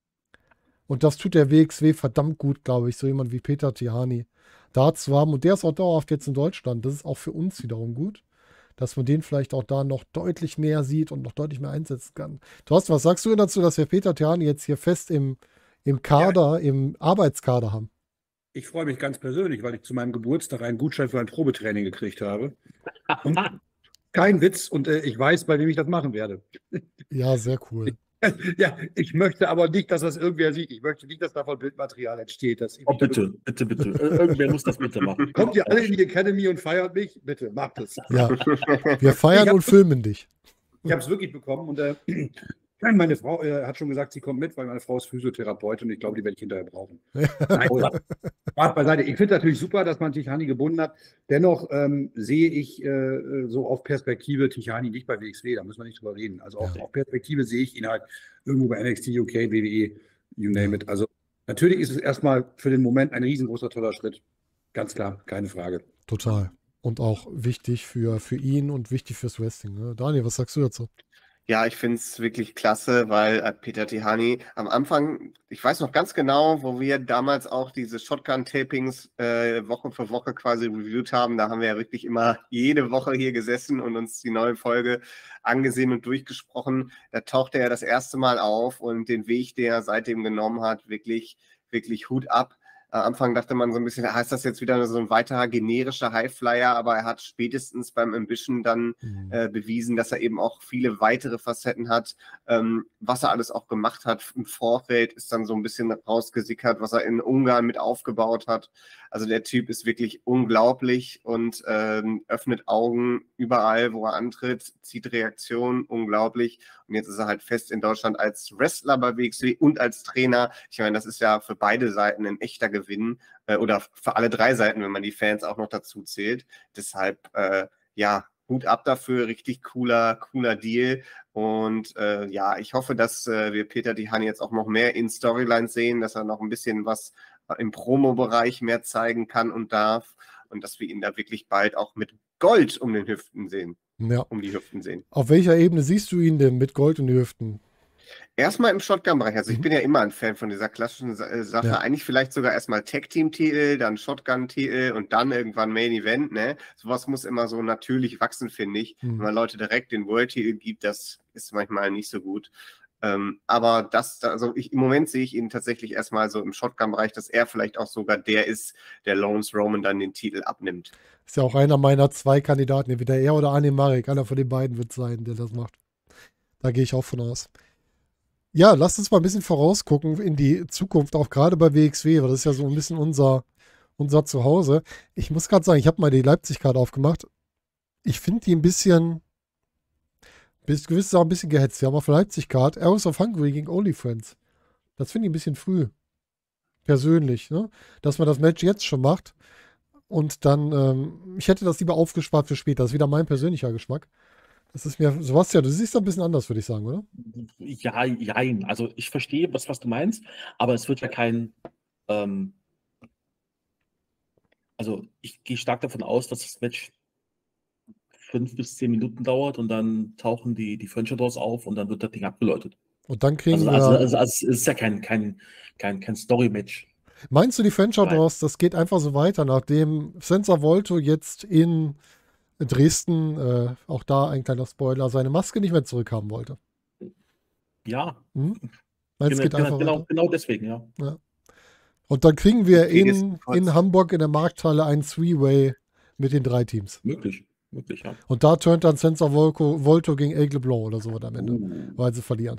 Und das tut der W X W verdammt gut, glaube ich, so jemand wie Peter Tihanyi da zu haben. Und der ist auch dauerhaft jetzt in Deutschland. Das ist auch für uns wiederum gut, dass man den vielleicht auch da noch deutlich mehr sieht und noch deutlich mehr einsetzen kann. Thorsten, was sagst du denn dazu, dass wir Peter Tihanyi jetzt hier fest im, im Kader, ja. im Arbeitskader haben? Ich freue mich ganz persönlich, weil ich zu meinem Geburtstag einen Gutschein für ein Probetraining gekriegt habe. Und kein Witz. Und äh, ich weiß, bei wem ich das machen werde. Ja, sehr cool. Ja, ich möchte aber nicht, dass das irgendwer sieht. Ich möchte nicht, dass davon Bildmaterial entsteht. Dass Oh, bitte, bitte, bitte. Ir- Irgendwer muss das bitte machen. Kommt ihr alle in die Academy und feiert mich? Bitte, macht es. Ja, wir feiern Ich hab- und filmen dich. Ich habe es wirklich bekommen und äh, meine Frau äh, hat schon gesagt, sie kommt mit, weil meine Frau ist Physiotherapeutin und ich glaube, die werde ich hinterher brauchen. Nein, Spaß beiseite. Ich finde natürlich super, dass man Tihanyi gebunden hat. Dennoch ähm, sehe ich äh, so auf Perspektive Tihanyi nicht bei W X W, da müssen wir nicht drüber reden. Also auch Ja. auf Perspektive sehe ich ihn halt irgendwo bei N X T, U K, W W E, you name it. Also natürlich ist es erstmal für den Moment ein riesengroßer, toller Schritt. Ganz klar, keine Frage. Total. Und auch wichtig für, für ihn und wichtig fürs Wrestling. Ne? Daniel, was sagst du dazu? Ja, ich finde es wirklich klasse, weil äh, Peter Tihanyi am Anfang, ich weiß noch ganz genau, wo wir damals auch diese Shotgun-Tapings äh, Woche für Woche quasi reviewed haben, da haben wir ja wirklich immer jede Woche hier gesessen und uns die neue Folge angesehen und durchgesprochen. Da tauchte er das erste Mal auf und den Weg, den er seitdem genommen hat, wirklich, wirklich Hut ab. Am Anfang dachte man so ein bisschen, heißt das jetzt wieder so ein weiterer generischer Highflyer, aber er hat spätestens beim Ambition dann Mhm. äh, bewiesen, dass er eben auch viele weitere Facetten hat. Ähm, was er alles auch gemacht hat im Vorfeld, ist dann so ein bisschen rausgesickert, was er in Ungarn mit aufgebaut hat. Also der Typ ist wirklich unglaublich und ähm, öffnet Augen überall, wo er antritt, zieht Reaktionen, unglaublich. Und jetzt ist er halt fest in Deutschland als Wrestler bei W X W und als Trainer. Ich meine, das ist ja für beide Seiten ein echter Gewinn äh, oder für alle drei Seiten, wenn man die Fans auch noch dazu zählt. Deshalb, äh, ja, Hut ab dafür, richtig cooler, cooler Deal. Und äh, ja, ich hoffe, dass äh, wir Peter Tihanyi jetzt auch noch mehr in Storylines sehen, dass er noch ein bisschen was im Promo-Bereich mehr zeigen kann und darf. Und dass wir ihn da wirklich bald auch mit Gold um den Hüften sehen. Ja. Um die Hüften sehen. Auf welcher Ebene siehst du ihn denn mit Gold und die Hüften? Erstmal im Shotgun-Bereich. Also ich Mhm. bin ja immer ein Fan von dieser klassischen Sa- äh, Sache. Ja. Eigentlich vielleicht sogar erstmal Tag-Team-Titel, dann Shotgun-Titel und dann irgendwann Main-Event. Ne? Sowas muss immer so natürlich wachsen, finde ich. Mhm. Wenn man Leute direkt den World-Titel gibt, das ist manchmal nicht so gut. Ähm, aber das, also ich, im Moment sehe ich ihn tatsächlich erstmal so im Shotgun-Bereich, dass er vielleicht auch sogar der ist, der Lawrence Roman dann den Titel abnimmt. Ist ja auch einer meiner zwei Kandidaten, entweder er oder Arne Marek. Einer von den beiden wird sein, der das macht. Da gehe ich auch von aus. Ja, lasst uns mal ein bisschen vorausgucken in die Zukunft, auch gerade bei W X W, weil das ist ja so ein bisschen unser, unser Zuhause. Ich muss gerade sagen, ich habe mal die Leipzig-Karte aufgemacht. Ich finde die ein bisschen, bis gewiss auch ein bisschen gehetzt. Wir haben auf der Leipzig-Karte Arrows of Hungary gegen OnlyFriends. Das finde ich ein bisschen früh. Persönlich, ne? Dass man das Match jetzt schon macht. Und dann, ähm, ich hätte das lieber aufgespart für später. Das ist wieder mein persönlicher Geschmack. Das ist mir, Sebastian, du siehst das ein bisschen anders, würde ich sagen, oder? Ja, jein. Also ich verstehe, was, was du meinst, aber es wird ja kein, ähm, also ich gehe stark davon aus, dass das Match fünf bis zehn Minuten dauert und dann tauchen die, die Furniture Doors auf und dann wird das Ding abgeläutet. Und dann kriegen Also, wir. also, also, also es ist ja kein, kein, kein, kein Story-Match. Meinst du, die Furniture Nein. Doors, das geht einfach so weiter, nachdem Sensor Volto jetzt in Dresden, äh, auch da ein kleiner Spoiler, seine Maske nicht mehr zurückhaben wollte? Ja, Hm? Meinst du, es geht genau, einfach genau, weiter? genau deswegen, ja. Und dann kriegen wir Okay, das in, ist kurz. in Hamburg in der Markthalle ein Three-Way mit den drei Teams. Möglich, möglich, ja. Und da turnt dann Sensor Volto, Volto gegen Aigle Blanc oder so am Ende, Uh. weil sie verlieren.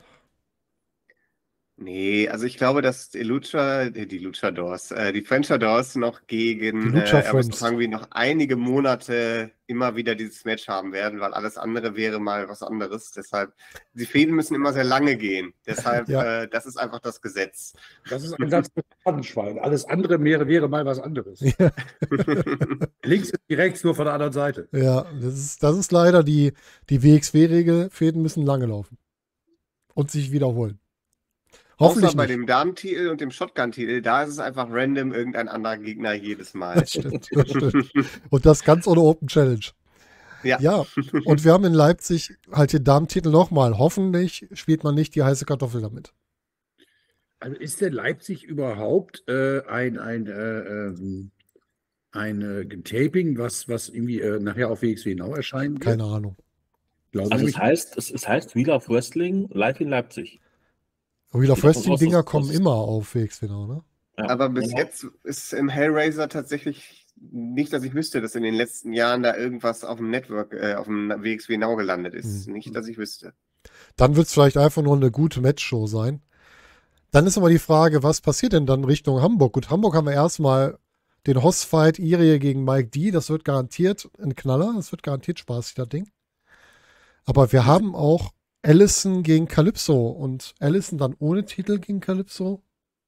Nee, also ich glaube, dass die Lucha, äh, die Luchadors, äh, die Frenchadors noch gegen Die Lucha äh, Airbus Friends. irgendwie noch einige Monate immer wieder dieses Match haben werden, weil alles andere wäre mal was anderes. Deshalb, die Fäden müssen immer sehr lange gehen. Deshalb, Ja. äh, das ist einfach das Gesetz. Das ist ein Satz für Fadenschwein. Alles andere wäre, wäre mal was anderes. Ja, Links ist die rechts, nur von der anderen Seite. ja das, ist, das ist leider die, die W X W-Regel. Fäden müssen lange laufen und sich wiederholen. Hoffentlich Außer bei nicht. dem Damentitel und dem Shotgun-Titel, da ist es einfach random irgendein anderer Gegner jedes Mal. Das stimmt, das stimmt. Und das ganz ohne Open Challenge. Ja. Ja, und wir haben in Leipzig halt den Damentitel nochmal. Hoffentlich spielt man nicht die heiße Kartoffel damit. Also ist denn Leipzig überhaupt äh, ein, ein, äh, ähm, ein äh, Taping, was, was irgendwie äh, nachher auf W X W Now erscheinen wird? Keine Ahnung. Glaube Also es nämlich- heißt, es, es heißt Wheel of Wrestling live in Leipzig. Wheel of Geht davon aus, Wrestling-Dinger dass- kommen dass- immer auf W X W Now, ne? Ja. Aber bis Ja. jetzt ist im Hellraiser tatsächlich nicht, dass ich wüsste, dass in den letzten Jahren da irgendwas auf dem Network, äh, auf dem W X W Now gelandet ist. Mhm. Nicht, dass ich wüsste. Dann wird es vielleicht einfach nur eine gute Matchshow sein. Dann ist aber die Frage, was passiert denn dann Richtung Hamburg? Gut, Hamburg haben wir erstmal den Hoss-Fight Irie gegen Mike D. Das wird garantiert ein Knaller. Das wird garantiert spaßig, das Ding. Aber wir haben auch Allison gegen Calypso. Und Allison dann ohne Titel gegen Calypso.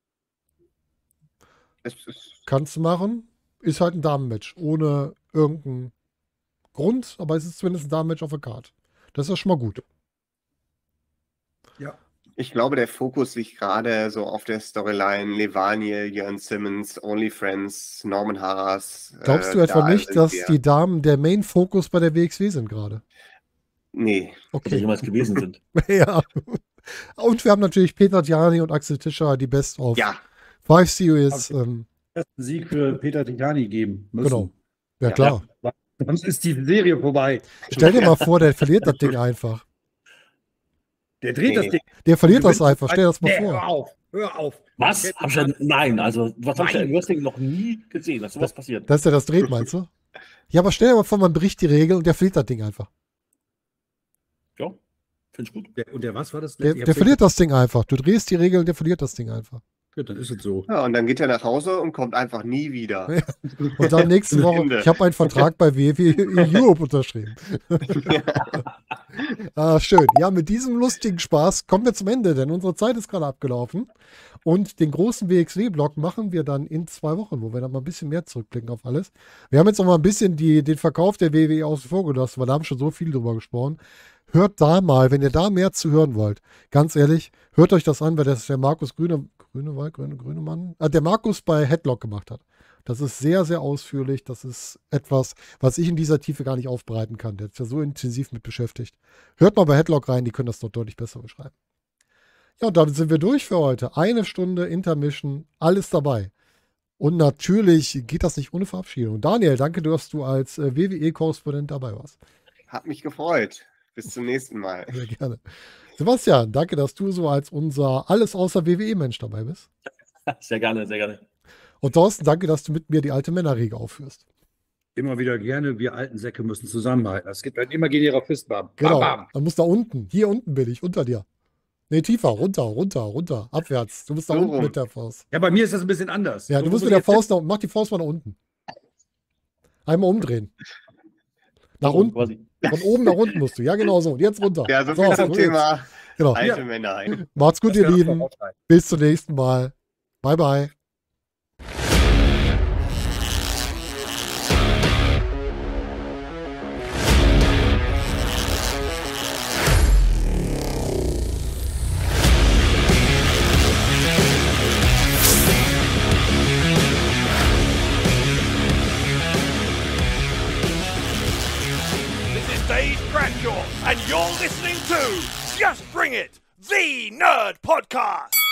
Es ist, Kannst du machen. Ist halt ein Damenmatch. Ohne irgendeinen Grund. Aber es ist zumindest ein Damenmatch auf der Card. Das ist ja schon mal gut. ich glaube, der Fokus liegt gerade so auf der Storyline Levanie, Jörn Simmons, OnlyFriends, Norman Harras. Glaubst du äh, etwa da nicht, sind dass wir. die Damen der Main-Fokus bei der W X W sind gerade? Nee. Die Okay. jemals gewesen sind. Ja. Und wir haben natürlich Peter Gianni und Axel Tischer, die Best of Ja, Five Series. Ähm, ersten Sieg für Peter Titani geben müssen. genau. Ja, Ja. klar. Sonst ist die Serie vorbei. Stell dir mal vor, der verliert das Ding einfach. Der dreht Nee. das Ding. Der verliert das Gewinnt- einfach. Stell dir das mal Nee, Hör vor. auf, hör auf. Was? Hab ich ja, nein, also was habe ich ja im Nein. Wrestling noch nie gesehen, dass sowas passiert. Dass der das dreht, meinst du? Ja, aber stell dir mal vor, man bricht die Regel und der verliert das Ding einfach. Ja, finde ich gut. Der, und der was war das? Der, Ich hab der verliert das Ding einfach. Du drehst die Regel und der verliert das Ding einfach. Gut, dann ist es so. ja, und dann geht er nach Hause und kommt einfach nie wieder. Ja. Und dann nächste Woche, Ende. ich habe einen Vertrag bei W W E Europe unterschrieben. Ah, schön. Ja, mit diesem lustigen Spaß kommen wir zum Ende, denn unsere Zeit ist gerade abgelaufen. Und den großen W X W-Block machen wir dann in zwei Wochen, wo wir dann mal ein bisschen mehr zurückblicken auf alles. Wir haben jetzt noch mal ein bisschen die, den Verkauf der W W E außen vor gelassen, weil da haben schon so viel drüber gesprochen. Hört da mal, wenn ihr da mehr zu hören wollt. Ganz ehrlich, hört euch das an, weil das der Markus Grüne, Grünewald, Grüne, Grünemann, äh, der Markus bei Headlock gemacht hat. Das ist sehr, sehr ausführlich. Das ist etwas, was ich in dieser Tiefe gar nicht aufbereiten kann. Der ist ja so intensiv mit beschäftigt. Hört mal bei Headlock rein, die können das dort deutlich besser beschreiben. Ja, und damit sind wir durch für heute. Eine Stunde Intermission, alles dabei. Und natürlich geht das nicht ohne Verabschiedung. Daniel, danke, dass du als äh, W W E-Korrespondent dabei warst. Hat mich gefreut. Bis zum nächsten Mal. Sehr gerne. Sebastian, danke, dass du so als unser alles außer W W E-Mensch dabei bist. Sehr gerne, sehr gerne. Und Thorsten, danke, dass du mit mir die alte Männerriege aufführst. Immer wieder gerne, wir alten Säcke müssen zusammenhalten. Das geht dann immer gegen ihrer Fistbam. Genau. Bam, bam. Dann musst da unten. Hier unten bin ich, unter dir. Nee, tiefer, runter, runter, runter, abwärts. Du musst da So unten rum. mit der Faust. Ja, bei mir ist das ein bisschen anders. Ja, So du musst muss mit der ich jetzt- Faust nach unten. Mach die Faust mal nach unten. Einmal umdrehen. Nach So, unten. quasi. Von oben nach unten musst du. Ja, genau so. Und jetzt runter. Ja, so viel zum jetzt. Thema Genau. alte Männer. Macht's gut, Das ihr wäre Lieben. auch mal. Bis zum nächsten Mal. Bye, bye. Nerd Podcast.